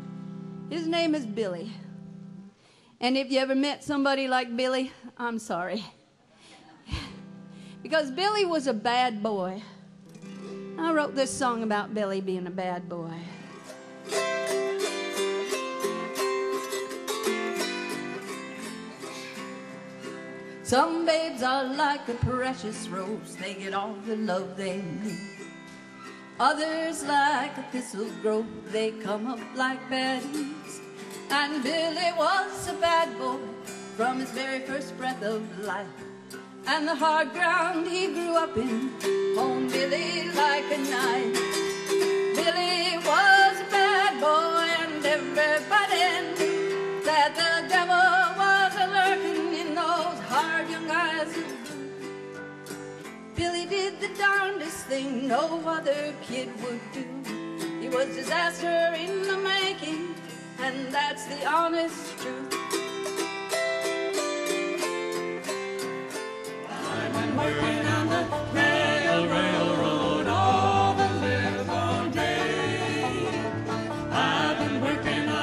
His name is Billy. And if you ever met somebody like Billy, I'm sorry. Because Billy was a bad boy. I wrote this song about Billy being a bad boy. Some babes are like a precious rose, they get all the love they need. Others like a thistle grove, they come up like baddies. And Billy was a bad boy from his very first breath of life. And the hard ground he grew up in honed Billy like a knife. Billy was a bad boy and everybody knew that the devil was a-lurking in those hard young eyes of blue. Billy did the darndest thing no other kid would do. He was disaster in the making, and that's the honest truth. I've been working on the railroad all the livelong day. I've been working on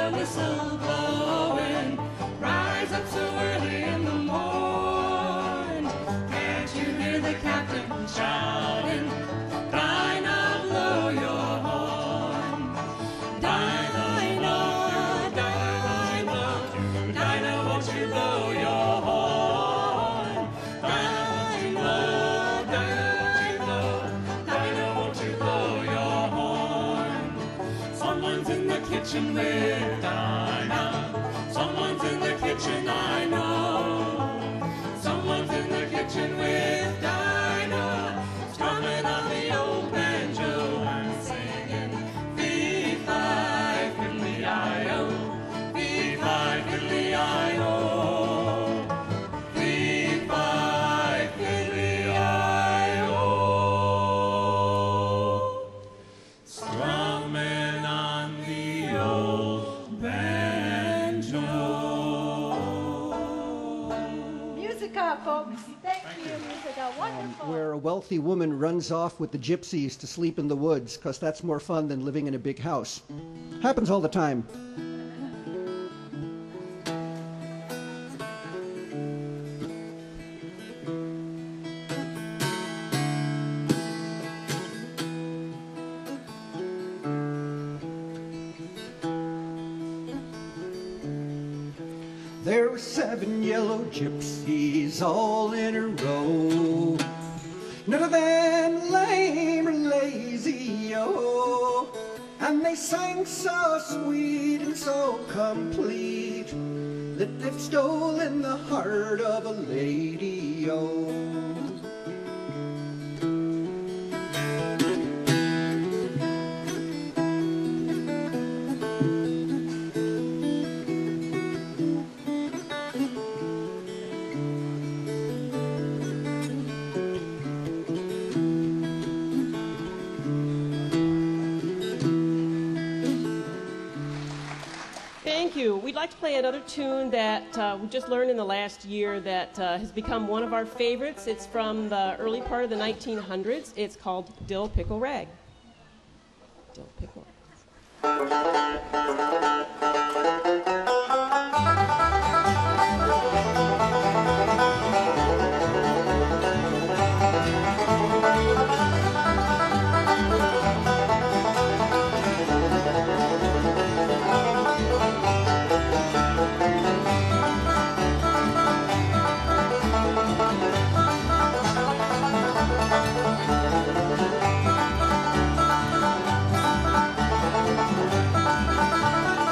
the whistle blowing. Rise up so early in the morning. Can't you hear the captain shouting? Dinah, blow your horn. Dinah, Dinah, Dinah, won't you blow your horn? Dinah, Dinah, won't you blow your horn? Someone's in the kitchen with Dinah. Someone's in the kitchen, I know. Someone's in the kitchen with Dinah, strumming on the old banjo and singing fee-fi, fiddly-I-O, fee-fi, fiddly-I-O, fee-fi, fiddly-I-O, strumming on the old banjo. Musica, folks. Thank you, Musica. Wonderful. Where a wealthy woman runs off with the gypsies to sleep in the woods, because that's more fun than living in a big house. Happens all the time. There were 7 yellow gypsies all in a row. None of them lame or lazy, oh. And they sang so sweet and so complete that they've stolen the heart of a lady, oh. Thank you. We'd like to play another tune that we just learned in the last year that has become one of our favorites. It's from the early part of the 1900s. It's called Dill Pickle Rag. Dill Pickle rag.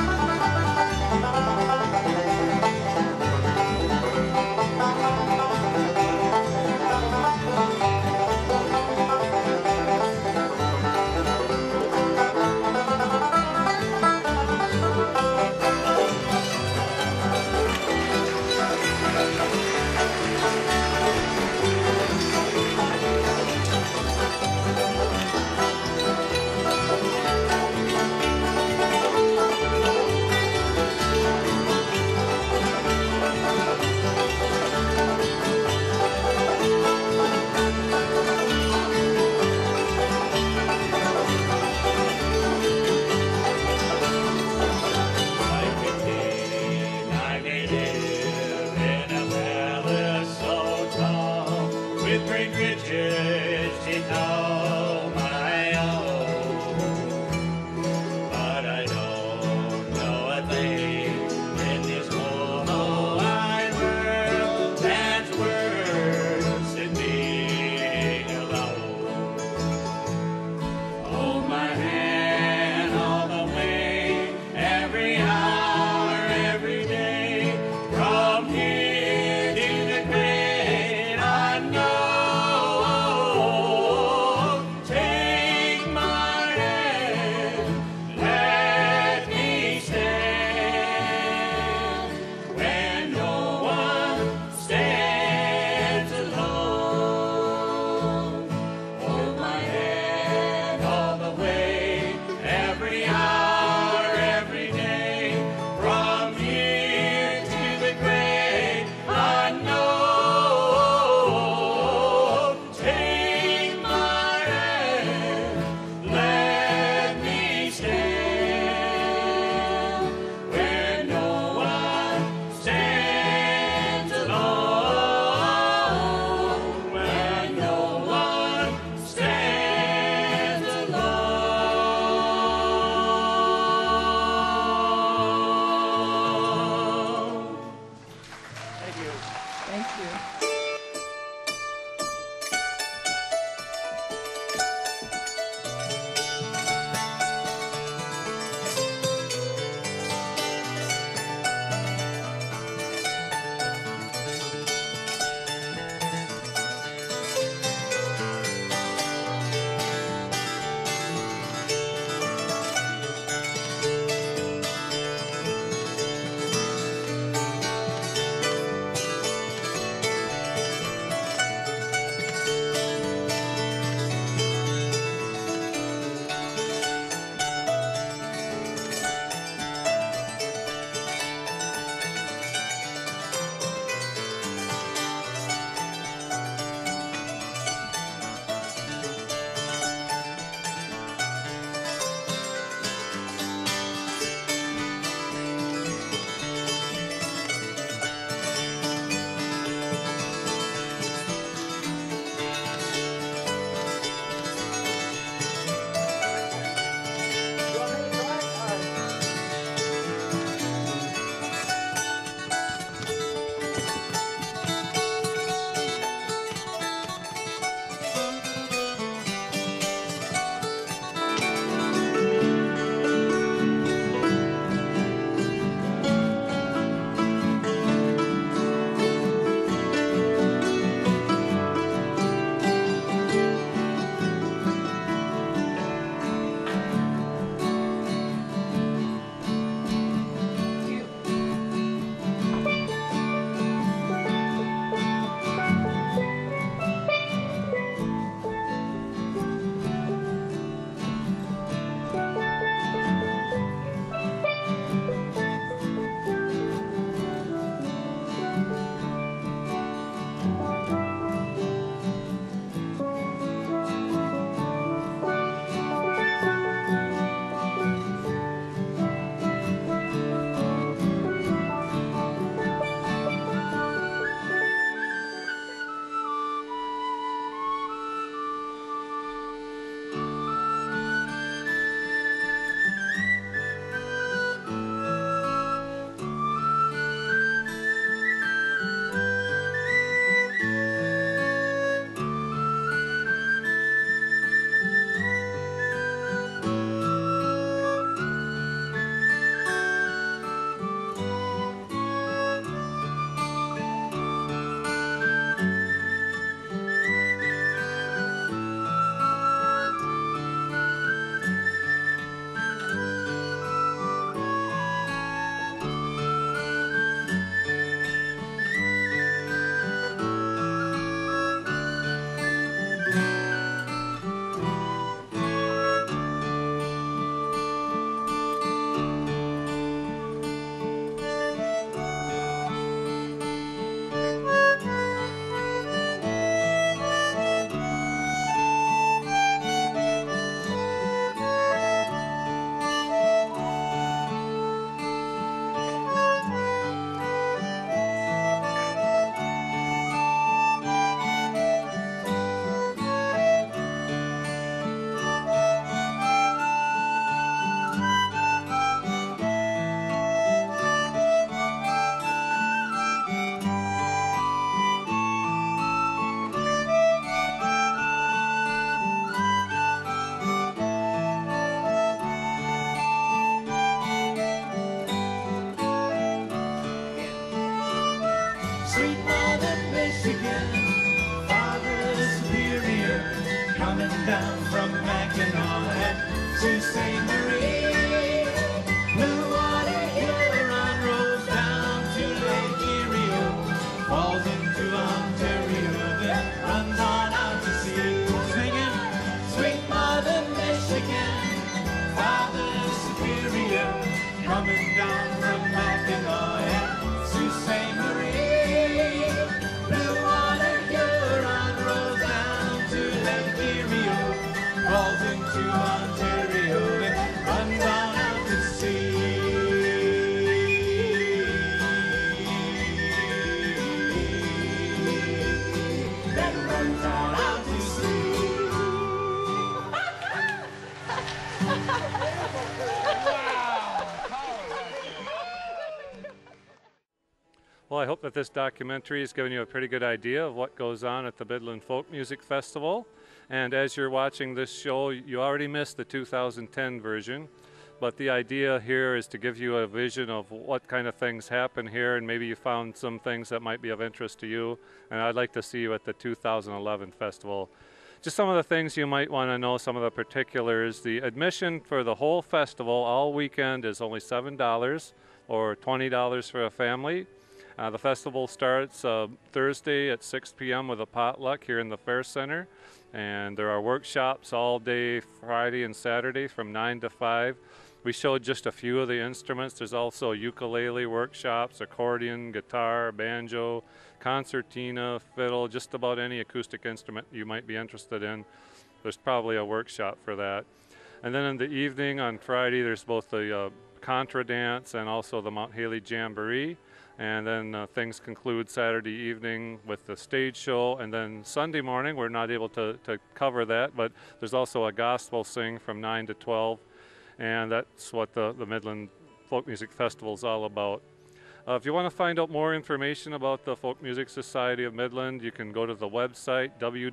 Well, I hope that this documentary has given you a pretty good idea of what goes on at the Midland Folk Music Festival. And as you're watching this show, you already missed the 2010 version. But the idea here is to give you a vision of what kind of things happen here, and maybe you found some things that might be of interest to you. And I'd like to see you at the 2011 festival. Just some of the things you might want to know, some of the particulars. The admission for the whole festival all weekend is only $7 or $20 for a family. The festival starts Thursday at 6 p.m. with a potluck here in the Fair Center. And there are workshops all day Friday and Saturday from 9 to 5. We showed just a few of the instruments. There's also ukulele workshops, accordion, guitar, banjo, concertina, fiddle, just about any acoustic instrument you might be interested in. There's probably a workshop for that. And then in the evening on Friday, there's both the contra dance and also the Mount Haley Jamboree. And then things conclude Saturday evening with the stage show. And then Sunday morning, we're not able to cover that, but there's also a gospel sing from 9 to 12. And that's what the Midland Folk Music Festival is all about. If you want to find out more information about the Folk Music Society of Midland, you can go to the website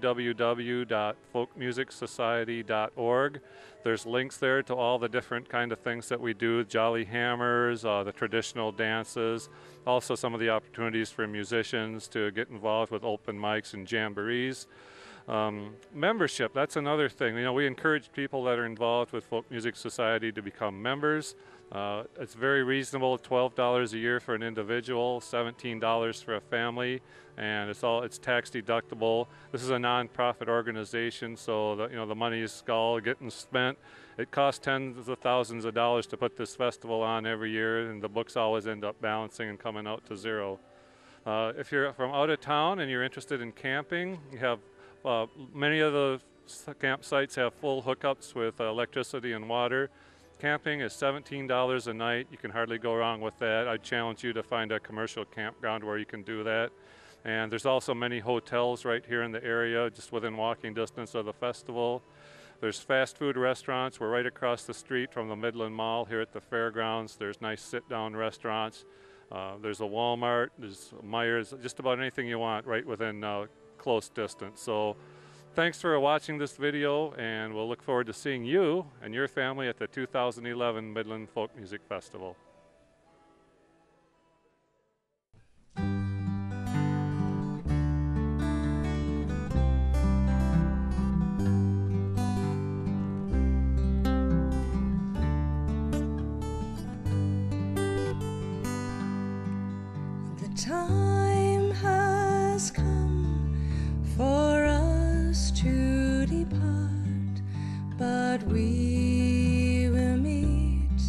www.folkmusicsociety.org. There's links there to all the different kind of things that we do, Jolly Hammers, the traditional dances, also some of the opportunities for musicians to get involved with open mics and jamborees. Membership, that's another thing. You know, we encourage people that are involved with Folk Music Society to become members. It's very reasonable, $12 a year for an individual, $17 for a family, and it's tax deductible. This is a non-profit organization, so the money is all getting spent. It costs tens of thousands of dollars to put this festival on every year, and the books always end up balancing and coming out to zero. If you're from out of town and you're interested in camping, you have many of the campsites have full hookups with electricity and water. Camping is $17 a night. You can hardly go wrong with that. I challenge you to find a commercial campground where you can do that. And there's also many hotels right here in the area, just within walking distance of the festival. There's fast food restaurants. We're right across the street from the Midland Mall here at the fairgrounds. There's nice sit-down restaurants. There's a Walmart, there's Myers, just about anything you want right within close distance. So thanks for watching this video, and we'll look forward to seeing you and your family at the 2011 Midland Folk Music Festival. The time has come for us to depart, but we will meet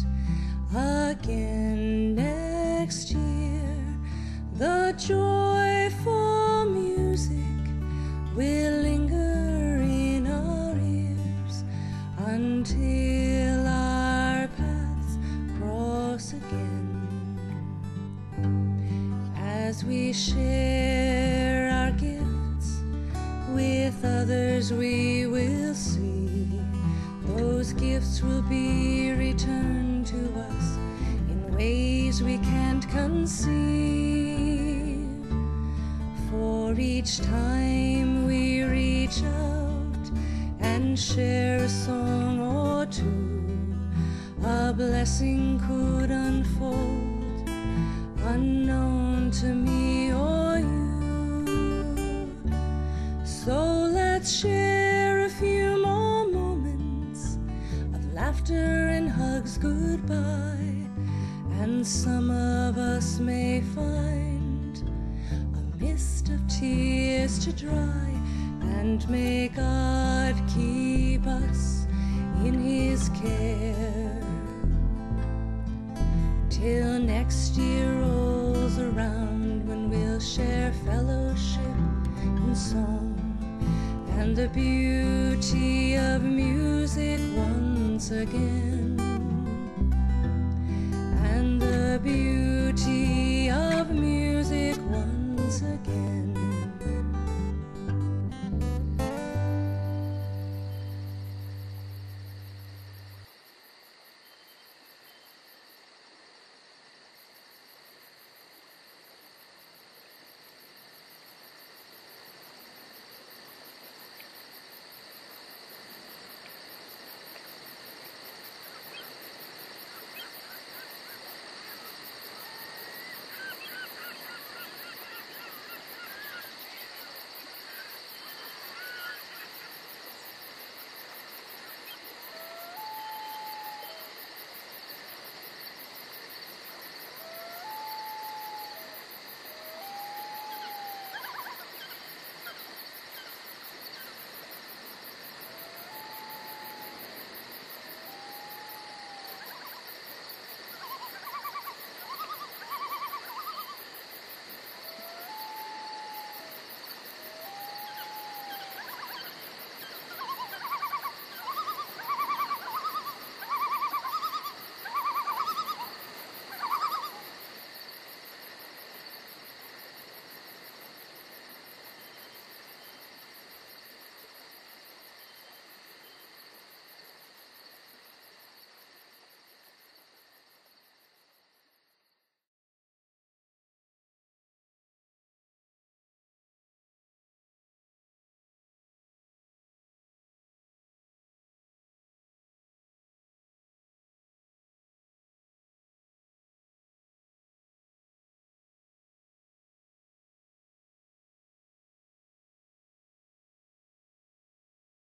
again next year. The joyful music will linger in our ears until our paths cross again. As we share our gifts with others, we will see those gifts will be returned to us in ways we can't conceive. For each time we reach out and share a song or two, a blessing could unfold unknown to me or you. So let's share a few more moments of laughter and hugs goodbye, and some of us may find a mist of tears to dry, and may God keep us in His care till next year rolls around, when we'll share fellowship in song and the beauty of music once again.